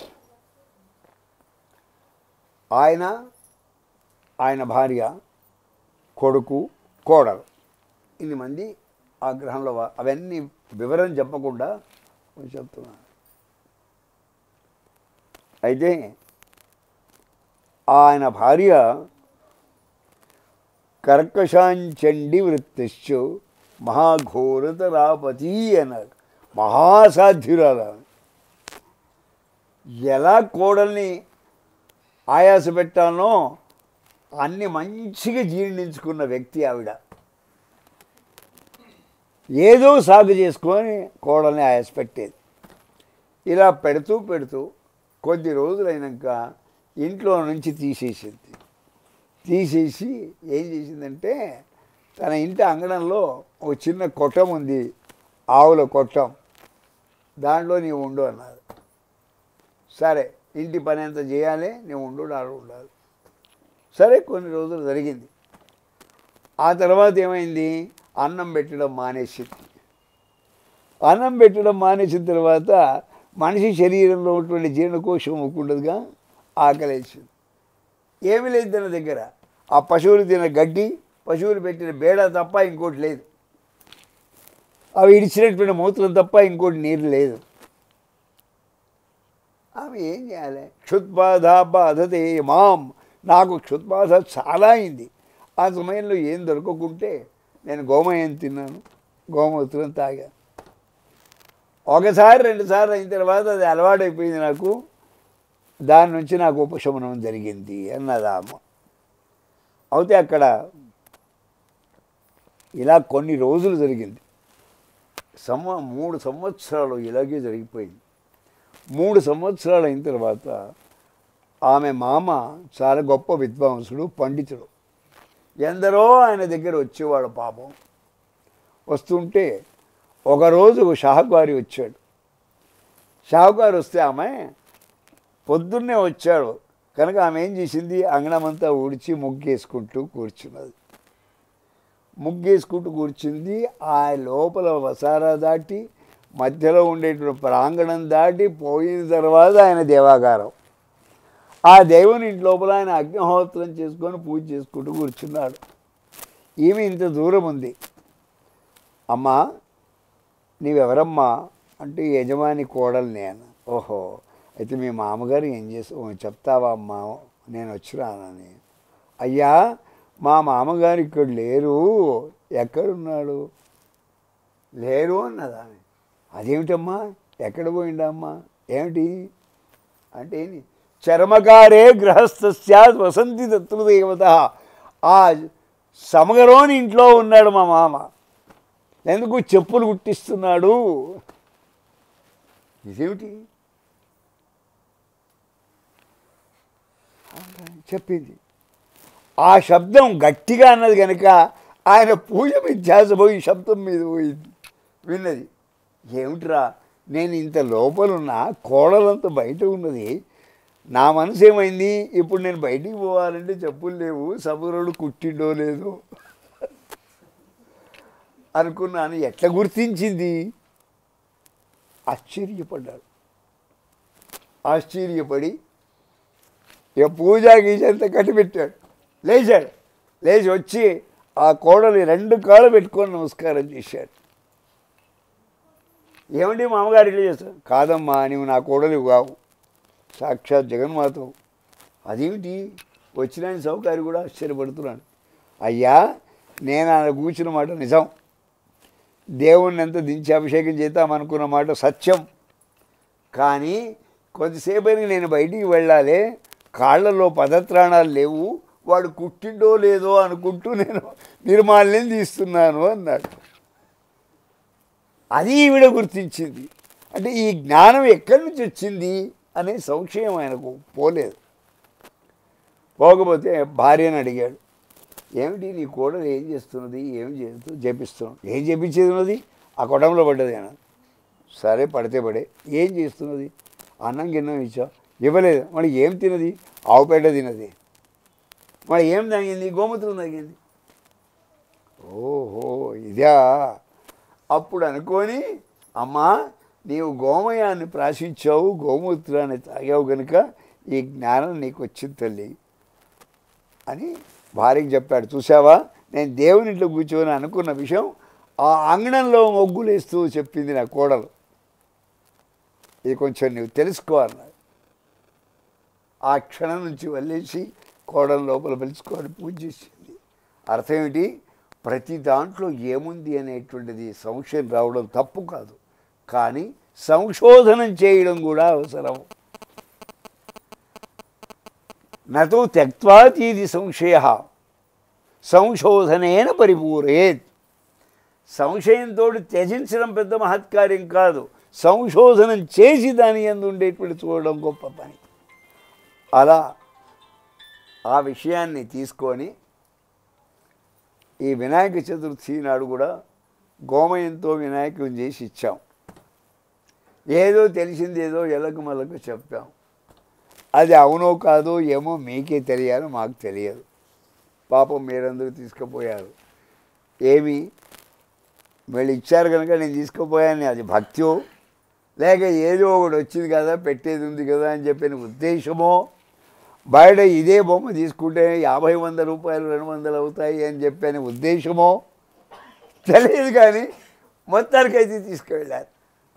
Speaker 1: ఆయన భార్య, కొడుకు, కోడలు, ఇన్ని మంది ఆ గ్రహంలో. అవన్నీ వివరం చెప్పకుండా చెప్తున్నాను. అయితే ఆయన భార్య కర్కశాంచండి వృత్తిశ్చు మహాఘోరతరాపతి అన్నారు. మహాసాధ్యురాలు. ఎలా కోడల్ని ఆయాస పెట్టానో అన్ని మంచిగా జీర్ణించుకున్న వ్యక్తి ఆవిడ. ఏదో సాగు చేసుకొని కోడల్ని ఆయాస పెట్టేది. ఇలా పెడుతూ కొద్ది రోజులైనాక ఇంట్లో నుంచి తీసేసింది. తీసేసి ఏం చేసిందంటే తన ఇంటి అంగడంలో ఒక చిన్న కొట్టం ఉంది, ఆవుల కొట్టం. దాంట్లో నీవు ఉండు అన్నారు. సరే, ఇంటి పని అంతా చేయాలి, నీవు ఉండాలి. సరే, కొన్ని రోజులు జరిగింది. ఆ తర్వాత ఏమైంది? అన్నం పెట్టడం మానేసింది. అన్నం పెట్టడం మానేసిన తర్వాత మనిషి శరీరంలో ఉన్నటువంటి జీర్ణకోశం ఒక్కుండదుగా, ఆకలేసింది. ఏమీ లేదు తన దగ్గర. ఆ పశువులు తిన గడ్డి, పశువులు పెట్టిన బేడ తప్ప ఇంకోటి లేదు. అవి ఇడిచినటువంటి మూత్రం తప్ప ఇంకోటి నీరు లేదు. ఆమె ఏం చేయాలి? క్షుత్బాధ బాధతే మాం. నాకు క్షుత్బాధ చాలా అయింది. ఆ సమయంలో ఏం దొరకకుంటే నేను గోమయం తిన్నాను, గోమూత్రం తాగాను. ఒకసారి 2 సార్లు అయిన తర్వాత అది అలవాటైపోయింది నాకు. దాని నుంచి నాకు ఉపశమనం జరిగింది అన్నది అమ్మ. అయితే అక్కడ ఇలా కొన్ని రోజులు జరిగింది. 3 సంవత్సరాలు ఇలాగే జరిగిపోయింది. 3 సంవత్సరాలు అయిన తర్వాత ఆమె మామ చాలా గొప్ప విద్వాంసుడు, పండితుడు. ఎందరో ఆయన దగ్గర వచ్చేవాడు. పాపం వస్తుంటే ఒకరోజు షాహుకారి వచ్చాడు. షాహుకారు వస్తే ఆమె పొద్దున్నే వచ్చాడు కనుక ఆమె ఏం చేసింది? అంగణమంతా ఊడ్చి ముగ్గేసుకుంటూ కూర్చున్నది. ముగ్గేసుకుంటూ కూర్చుంది. ఆ లోపల వసారా దాటి మధ్యలో ఉండేటువంటి ప్రాంగణం దాటి పోయిన తర్వాత ఆయన దేవాగారం. ఆ దేవుని ఇంటి లోపల ఆయన అగ్నిహోత్రం చేసుకొని పూజ చేసుకుంటూ కూర్చున్నాడు. ఈమె ఇంత దూరం ఉంది. అమ్మా నీవెవరమ్మా అంటే యజమాని కోడలు నేను. ఓహో, అయితే మీ మామగారు ఏం చెప్తావా అమ్మా నేను వచ్చిరానని. అయ్యా మా మామగారు ఇక్కడ లేరు. ఎక్కడున్నాడు? లేరు అన్నదా. అదేమిటమ్మా ఎక్కడ పోయిండమ్మా? ఏమిటి అంటే చర్మకారే గృహస్థస్య వసంతి తత్రుదేవత. ఆ సమగరోని ఇంట్లో ఉన్నాడు మా మామ. ఎందుకు చెప్పులు కుట్టిస్తున్నాడు? ఇదేమిటి చెప్పింది. ఆ శబ్దం గట్టిగా అన్నది కనుక ఆయన పూజ మీద ధ్యాస పోయి శబ్దం మీద పోయింది. విన్నది. ఏమిట్రా నేను ఇంత లోపలున్నా, కోడలంతా బయట ఉన్నది, నా మనసు ఏమైంది? ఇప్పుడు నేను బయటికి పోవాలంటే చెప్పులు లేవు, సబురుడు కుట్టిండో లేదో అనుకున్నాను. ఎట్లా గుర్తించింది? ఆశ్చర్యపడ్డాడు. ఆశ్చర్యపడి ఇక పూజా గీజంతా కట్టిపెట్టాడు. లేచాడు. లేచి వచ్చి ఆ కోడలి 2 కాళ్ళు పెట్టుకొని నమస్కారం చేశాడు. ఏమండి మామగారు ఇట్లా చేస్తాడు? కాదమ్మా నువ్వు నా కోడలి కావు, సాక్షాత్ జగన్మాతవు. అదేమిటి? వచ్చిన సౌకర్యం కూడా ఆశ్చర్యపడుతున్నాను. అయ్యా నేను ఆయన కూర్చున్న మాట నిజం, దేవుణ్ణి ఎంత దించి అభిషేకం చేద్దామనుకున్న మాట సత్యం. కానీ కొద్దిసేపైనా నేను బయటికి వెళ్ళాలి, కాళ్ళలో పదత్రాణాలు లేవు, వాడు కుట్టిండో లేదో అనుకుంటూ నేను నిర్మాల్యం తీస్తున్నాను అన్నాడు. అది ఈవిడ గుర్తించింది. అంటే ఈ జ్ఞానం ఎక్కడి నుంచి వచ్చింది అనే సంశయం ఆయనకు పోలేదు. పోకపోతే భార్యను అడిగాడు, ఏమిటి నీ కోడలు ఏం చేస్తున్నది? ఏం చేస్తూ చేపిస్తున్నావు? ఏం చేపించేది ఉన్నది? ఆ కొటంలో పడ్డది ఆయన. సరే పడితే పడే. ఏం చేస్తున్నది? అన్నం గిన్నం ఇచ్చావు, ఇవ్వలేదు. మరి ఏం తినది? ఆవుపేట తినది. మరి ఏం తాగింది? గోమూత్రం తాగింది. ఓహో ఇదా. అప్పుడు అనుకొని అమ్మా నీవు గోమయాన్ని ప్రాశించావు, గోమూత్రాన్ని తాగావు కనుక ఈ జ్ఞానం నీకు వచ్చింది తల్లి అని భార్యకి చెప్పాడు. చూసావా నేను దేవుని ఇంట్లో కూర్చొని అనుకున్న విషయం ఆ అంగణంలో మొగ్గులేస్తూ చెప్పింది నా కోడలు. ఇది కొంచెం నువ్వు తెలుసుకోవాలన్నాడు. ఆ క్షణం నుంచి వల్లేసి కోడలు లోపల పిలుచుకొని పూజ చేసింది. అర్థం ఏమిటి? ప్రతి దాంట్లో ఏముంది అనేటువంటిది సంశయం రావడం తప్పు కాదు, కానీ సంశోధనం చేయడం కూడా అవసరం. నతో త్యక్త్వాతీది సంశయ సంశోధనేన పరిపూరేత్. సంశయంతో త్యజించడం పెద్ద మహత్కార్యం కాదు, సంశోధనం చేసి దాని యందు ఉండేటువంటి చూడడం గొప్ప పని. అలా ఆ విషయాన్ని తీసుకొని ఈ వినాయక చతుర్థి నాడు కూడా గోమయంతో వినాయకుని చేసి ఇచ్చాం. ఏదో తెలిసింది ఏదో ఎలకు మలకు చెప్పాం. అది అవునో కాదో ఏమో మీకే తెలియాలో మాకు తెలియదు. పాపం మీరందరూ తీసుకుపోయారు. ఏమి వీళ్ళు ఇచ్చారు కనుక నేను తీసుకుపోయాను, అది భక్త్యో లేక ఏదో ఒకటి వచ్చింది కదా పెట్టేది ఉంది కదా అని చెప్పిన ఉద్దేశమో, బయట ఇదే బొమ్మ తీసుకుంటే 50-100 రూపాయలు 200 అవుతాయి అని చెప్పిన ఉద్దేశమో తెలియదు, కానీ మొత్తానికైతే తీసుకువెళ్ళారు.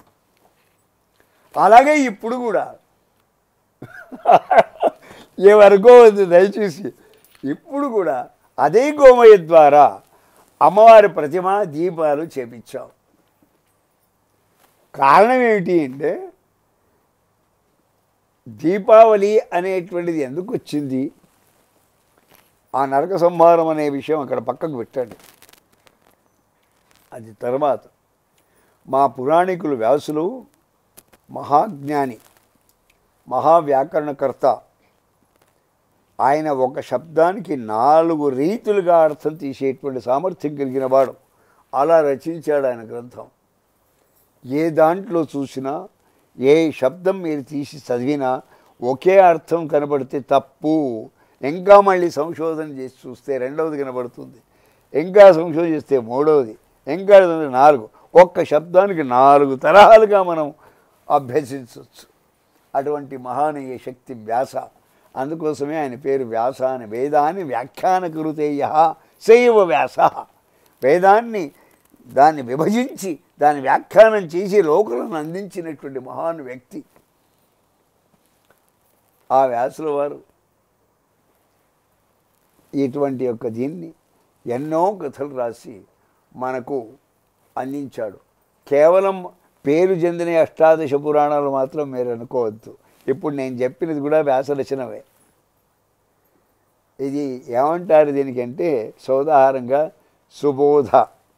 Speaker 1: అలాగే ఇప్పుడు కూడా ఏ వరకో ఉంది దయచేసి. ఇప్పుడు కూడా అదే గోమయ ద్వారా అమ్మవారి ప్రతిమ దీపాలు చేపించాం. కారణం ఏమిటి అంటే దీపావళి అనేటువంటిది ఎందుకు వచ్చింది? ఆ నరక సంహారం అనే విషయం అక్కడ పక్కకు పెట్టండి, అది తర్వాత. మా పురాణికులు వ్యాసులు మహాజ్ఞాని, మహావ్యాకరణకర్త. ఆయన ఒక శబ్దానికి 4 రీతులుగా అర్థం తీసేటువంటి సామర్థ్యం కలిగిన వాడు. అలా రచించాడు ఆయన గ్రంథం. ఏ దాంట్లో చూసినా ఏ శబ్దం మీరు తీసి చదివినా ఒకే అర్థం కనబడితే తప్పు. ఇంకా మళ్ళీ సంశోధన చేసి చూస్తే రెండవది కనబడుతుంది, ఇంకా సంశోధన చేస్తే మూడవది, ఇంకా 4. ఒక్క శబ్దానికి 4 తరహాలుగా మనం అభ్యసించవచ్చు. అటువంటి మహానీయ శక్తి వ్యాస. అందుకోసమే ఆయన పేరు వ్యాస అని. వేదాన్ని వ్యాఖ్యాన కృతేయ శైవ వ్యాస. వేదాన్ని దాన్ని విభజించి దాన్ని వ్యాఖ్యానం చేసి లోకులను అందించినటువంటి మహాన్ వ్యక్తి ఆ వ్యాసుల వారు. ఇటువంటి యొక్క దీన్ని ఎన్నో కథలు రాసి మనకు అందించాడు. కేవలం పేరు చెందిన అష్టాదశ పురాణాలు మాత్రం మీరు అనుకోవద్దు. ఇప్పుడు నేను చెప్పినది కూడా వ్యాసరచనవే. ఇది ఏమంటారు దీనికంటే సోదాహారంగా సుబోధ.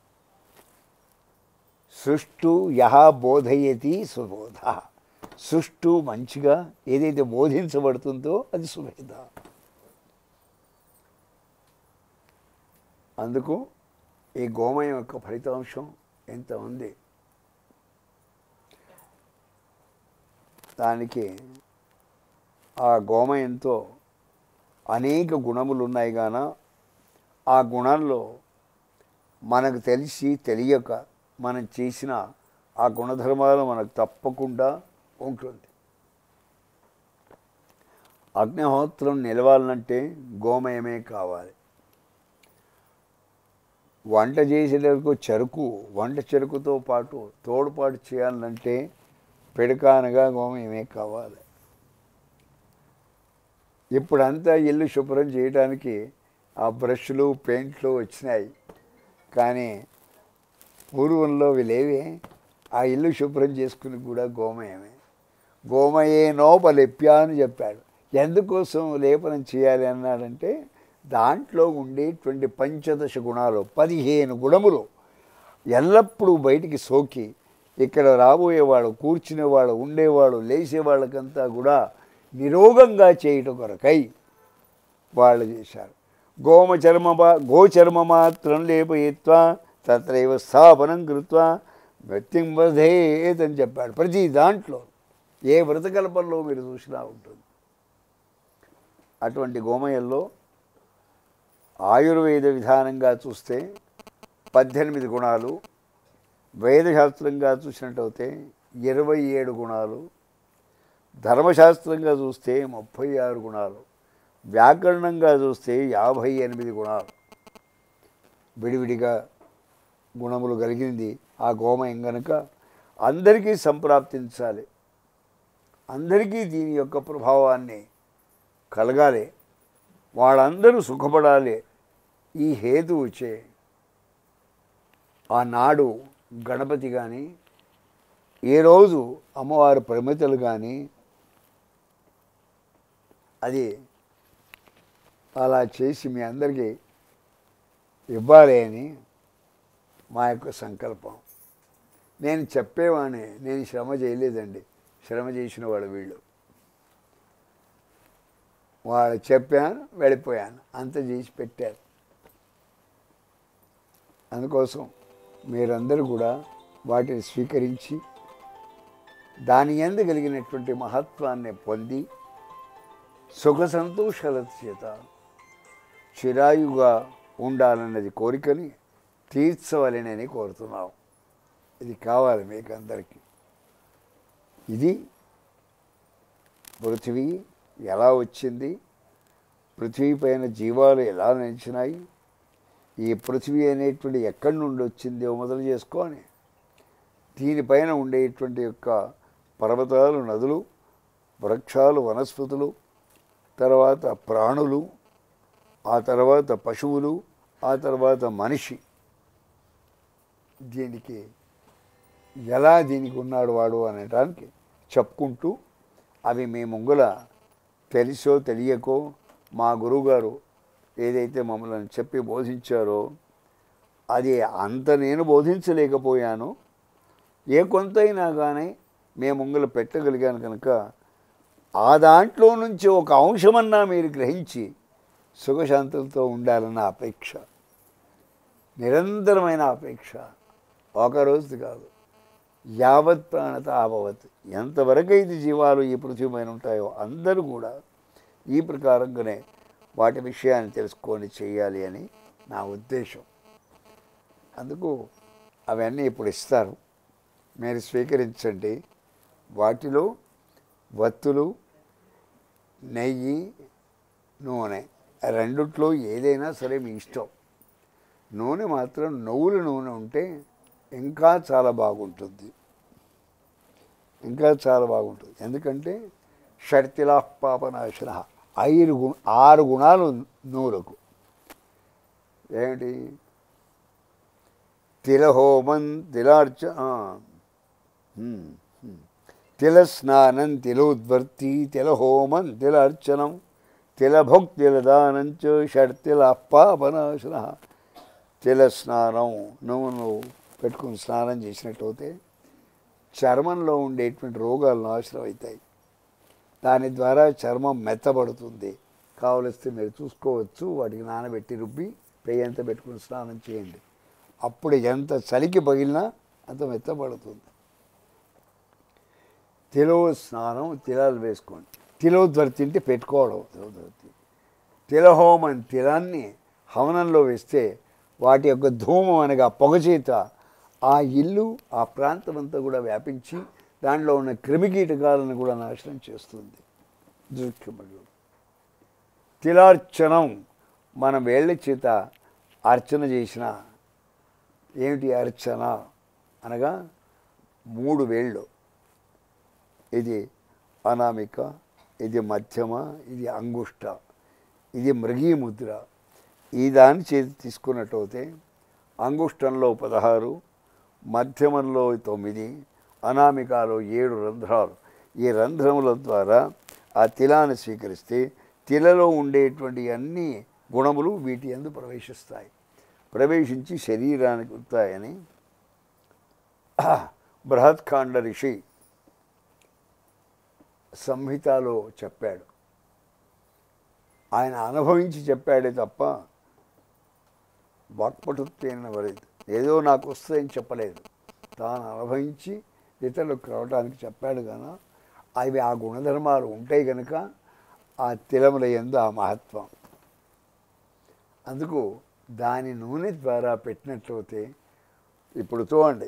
Speaker 1: సుష్టు యహ బోధయతి సుబోధ. సుష్టు మంచిగా ఏదైతే బోధించబడుతుందో అది సుభేద. అందుకు ఈ గోమయం యొక్క ఫలితాంశం ఎంత ఉంది. దానికి ఆ గోమయంతో అనేక గుణములు ఉన్నాయి గాన ఆ గుణాల్లో మనకు తెలిసి తెలియక మనం చేసిన ఆ గుణధర్మాలు మనకు తప్పకుండా ఉంటుంది. అగ్నిహోత్రం నిలవాలంటే గోమయమే కావాలి. వంట చేసేటప్పుడు చెరుకు, వంట చెరుకుతో పాటు తోడుపాటు చేయాలంటే పెడకానగా గోమయమే కావాలి. ఇప్పుడంతా ఇల్లు శుభ్రం చేయడానికి ఆ బ్రష్లు పెయింట్లు వచ్చినాయి, కానీ పూర్వంలో లేవే. ఆ ఇల్లు శుభ్రం చేసుకుని కూడా గోమయమే. గోమయే నోపలిప్య అని చెప్పాడు. ఎందుకోసం లేపనం చేయాలి అన్నాడంటే దాంట్లో ఉండేటువంటి పంచదశ గుణాలు 15 గుణములు ఎల్లప్పుడూ బయటికి సోకి ఇక్కడ రాబోయేవాడు, కూర్చునేవాడు, ఉండేవాడు, లేచేవాళ్ళకంతా కూడా నిరోగంగా చేయటం కొరకై వాళ్ళు చేశారు. గోచర్మ మాత్రం లేపయిత్వా తత్రైవ స్థాపనం కృత్వా మృత్యుం వధేత్ అని చెప్పాడు. ప్రతి దాంట్లో ఏ వ్రతకల్పంలో మీరు చూసినా ఉంటుంది. అటువంటి గోమయంలో ఆయుర్వేద విధానంగా చూస్తే 18 గుణాలు, వేదశాస్త్రంగా చూసినట్టయితే 27 గుణాలు, ధర్మశాస్త్రంగా చూస్తే 36 గుణాలు, వ్యాకరణంగా చూస్తే 58 గుణాలు విడివిడిగా గుణములు కలిగింది ఆ గోమయం కనుక అందరికీ సంప్రాప్తించాలి. అందరికీ దీని యొక్క ప్రభావాన్ని కలగాలి, వాళ్ళందరూ సుఖపడాలి. ఈ హేతువుచే ఆనాడు గణపతి కానీ ఏ రోజు అమ్మవారి ప్రమితలు కానీ అది అలా చేసి మీ అందరికీ ఇవ్వాలి అని మా యొక్క సంకల్పం. నేను చెప్పేవాడిని, నేను శ్రమ చేయలేదండి. శ్రమ చేసిన వాళ్ళు వీళ్ళు. వాళ్ళు చెప్పాను, వెళ్ళిపోయాను, అంత చేసి పెట్టారు. అందుకోసం మీరందరూ కూడా వాటిని స్వీకరించి దాని యందు కలిగినటువంటి మహత్వాన్ని పొంది సుఖ సంతోషాల చేత చిరాయుగా ఉండాలన్నది కోరికని తీర్చవలెనని కోరుతున్నాం. ఇది కావాలి మీకు అందరికీ. ఇది పృథివీ ఎలా వచ్చింది, పృథివీ పైన జీవాలు ఎలా నిలిచినాయి, ఈ పృథివీ అనేటువంటి ఎక్కడి నుండి వచ్చిందో మొదలు చేసుకొని దీనిపైన ఉండేటువంటి యొక్క పర్వతాలు, నదులు, వృక్షాలు, వనస్పతులు, తర్వాత ప్రాణులు, ఆ తర్వాత పశువులు, ఆ తర్వాత మనిషి, దీనికి ఎలా దీనికి ఉన్నాడు వాడు అనడానికి చెప్పుకుంటూ అవి మీ ముంగుల తెలిసో తెలియకో మా గురువుగారు ఏదైతే మమ్మల్ని చెప్పి బోధించారో అది అంత నేను బోధించలేకపోయాను. ఏ కొంతైనా కానీ మేము ముంగలు పెట్టగలిగాను కనుక ఆ దాంట్లో నుంచి ఒక అంశమన్నా మీరు గ్రహించి సుఖశాంతులతో ఉండాలన్న అపేక్ష, నిరంతరమైన అపేక్ష, ఒకరోజు కాదు, యావత్ ప్రాణత అభవత్. ఎంతవరకైతే జీవాలు ఈ పృథివీ పైన ఉంటాయో అందరూ కూడా ఈ ప్రకారంగానే వాటి విషయాన్ని తెలుసుకొని చేయాలి అని నా ఉద్దేశం. అందుకు అవన్నీ ఇప్పుడు ఇస్తారు, మీరు స్వీకరించండి. వాటిలో వత్తులు, నెయ్యి, నూనె రెండిట్లో ఏదైనా సరే మీ ఇష్టం. నూనె మాత్రం నువ్వుల నూనె ఉంటే ఇంకా చాలా బాగుంటుంది, ఇంకా చాలా బాగుంటుంది. ఎందుకంటే షడ్తిలా పాపనాశన, 6 గుణాలు నూనెకు. ఏమిటి? తిలహోమం, తిలస్నానం, తిలోద్వర్తి, తిలహోమం, తిలార్చనం, తిలభుక్, తిలదానంచ షడ్తిలా పాపనాశన. తిలస్నానం, నువ్వు పెట్టుకుని స్నానం చేసినట్టయితే చర్మంలో ఉండేటువంటి రోగాలు నాశనం అవుతాయి. దాని ద్వారా చర్మం మెత్తబడుతుంది. కావలిస్తే మీరు చూసుకోవచ్చు, వాటికి నానబెట్టి రుబ్బి పెయ్యంత పెట్టుకుని స్నానం చేయండి. అప్పుడు ఎంత చలికి పగిలినా అంత మెత్తబడుతుంది. తిలో స్నానం, తిలాలు వేసుకోండి. తిలోద్వర్తి అంటే పెట్టుకోవడం. తిలోద్వర్తి, తిలహోమం, తిలాన్ని హవనంలో వేస్తే వాటి యొక్క ధూమం అనగా పొగ చేత ఆ ఇల్లు, ఆ ప్రాంతం అంతా కూడా వ్యాపించి దాంట్లో ఉన్న క్రిమికీటకాలను కూడా నాశనం చేస్తుంది. తిలార్చనం, మన వేళ్ల చేత అర్చన చేసిన. ఏమిటి అర్చన అనగా 3 వేళ్ళు, ఇది అనామిక, ఇది మధ్యమ, ఇది అంగుష్ట, ఇది మృగీముద్ర. ఈ దాని చేతి తీసుకున్నట్టయితే అంగుష్టంలో 16, మధ్యమంలో 9, అనామికాలో 7 రంధ్రాలు. ఈ రంధ్రముల ద్వారా ఆ తిలాన్ని స్వీకరిస్తే తిలలో ఉండేటువంటి అన్ని గుణములు వీటి యందు ప్రవేశిస్తాయి. ప్రవేశించి శరీరానికి వస్తాయని బృహత్కాండ ఋషి సంహితలో చెప్పాడు. ఆయన అనుభవించి చెప్పాడే తప్ప వాక్పటుత్వేన వరేది, ఏదో నాకు వస్తుందని చెప్పలేదు. తాను అనుభవించి ఇతరులకు రావడానికి చెప్పాడు కనుక అవి ఆ గుణధర్మాలు ఉంటాయి కనుక ఆ తిలముల యందు ఆ మహత్వం. అందుకు దాని నూనె ద్వారా పెట్టినట్లయితే ఇప్పుడు చూడండి,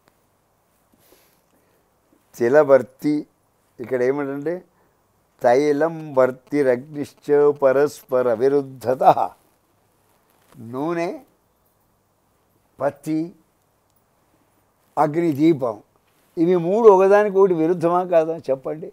Speaker 1: తిలవర్తి ఇక్కడ ఏమిటంటే తైలం వర్తిరగ్నిశ్చ పరస్పర విరుద్ధత. నూనె, పత్తి, అగ్ని, దీపం, ఇవి 3 ఒకదానికి ఒకటి విరుద్ధమా కాదా చెప్పండి?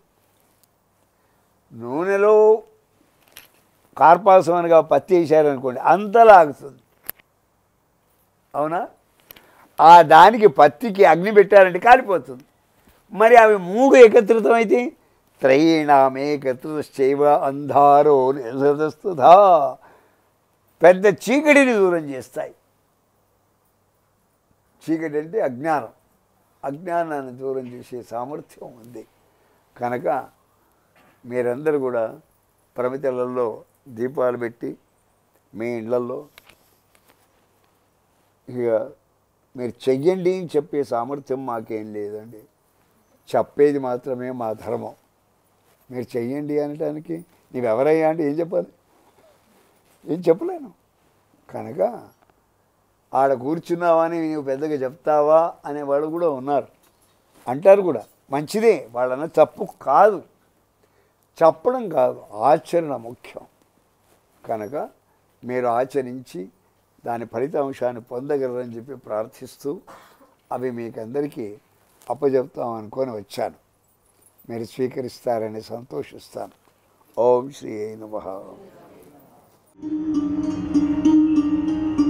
Speaker 1: నూనెలో కార్పాసం అనగా పత్తి వేసారనుకోండి అంతలాగుతుంది, అవునా? ఆ దానికి పత్తికి అగ్ని పెట్టారంటే కాలిపోతుంది. మరి అవి 3 ఏకత్రితమైతే త్రైణామేకత్రితశ్చైవ అంధారో నిరసతస్తుధా, పెద్ద చీకటిని దూరం చేస్తాయి. చీకటి అంటే అజ్ఞానం, అజ్ఞానాన్ని దూరం చేసే సామర్థ్యం ఉంది. కనుక మీరందరూ కూడా ప్రమిదలలో దీపాలు పెట్టి మీ ఇళ్లలో ఇక మీరు చెయ్యండి అని చెప్పే సామర్థ్యం మాకేం లేదండి. చెప్పేది మాత్రమే మా ధర్మం. మీరు చెయ్యండి అనటానికి నీవెవరయ్యా అంటే ఏం చెప్పాలి? ఏం చెప్పలేను. కనుక ఆడ కూర్చున్నావని నీవు పెద్దగా చెప్తావా అనేవాళ్ళు కూడా ఉన్నారు, అంటారు కూడా. మంచిదే, వాళ్ళన్న తప్పు కాదు, చెప్పడం కాదు, ఆచరణ ముఖ్యం. కనుక మీరు ఆచరించి దాని ఫలితాంశాన్ని పొందగలరని చెప్పి ప్రార్థిస్తూ అవి మీకందరికీ అప్పచెప్తాం అనుకొని వచ్చాను. మీరు స్వీకరిస్తారని సంతోషిస్తాను. ఓం శ్రీ నమః.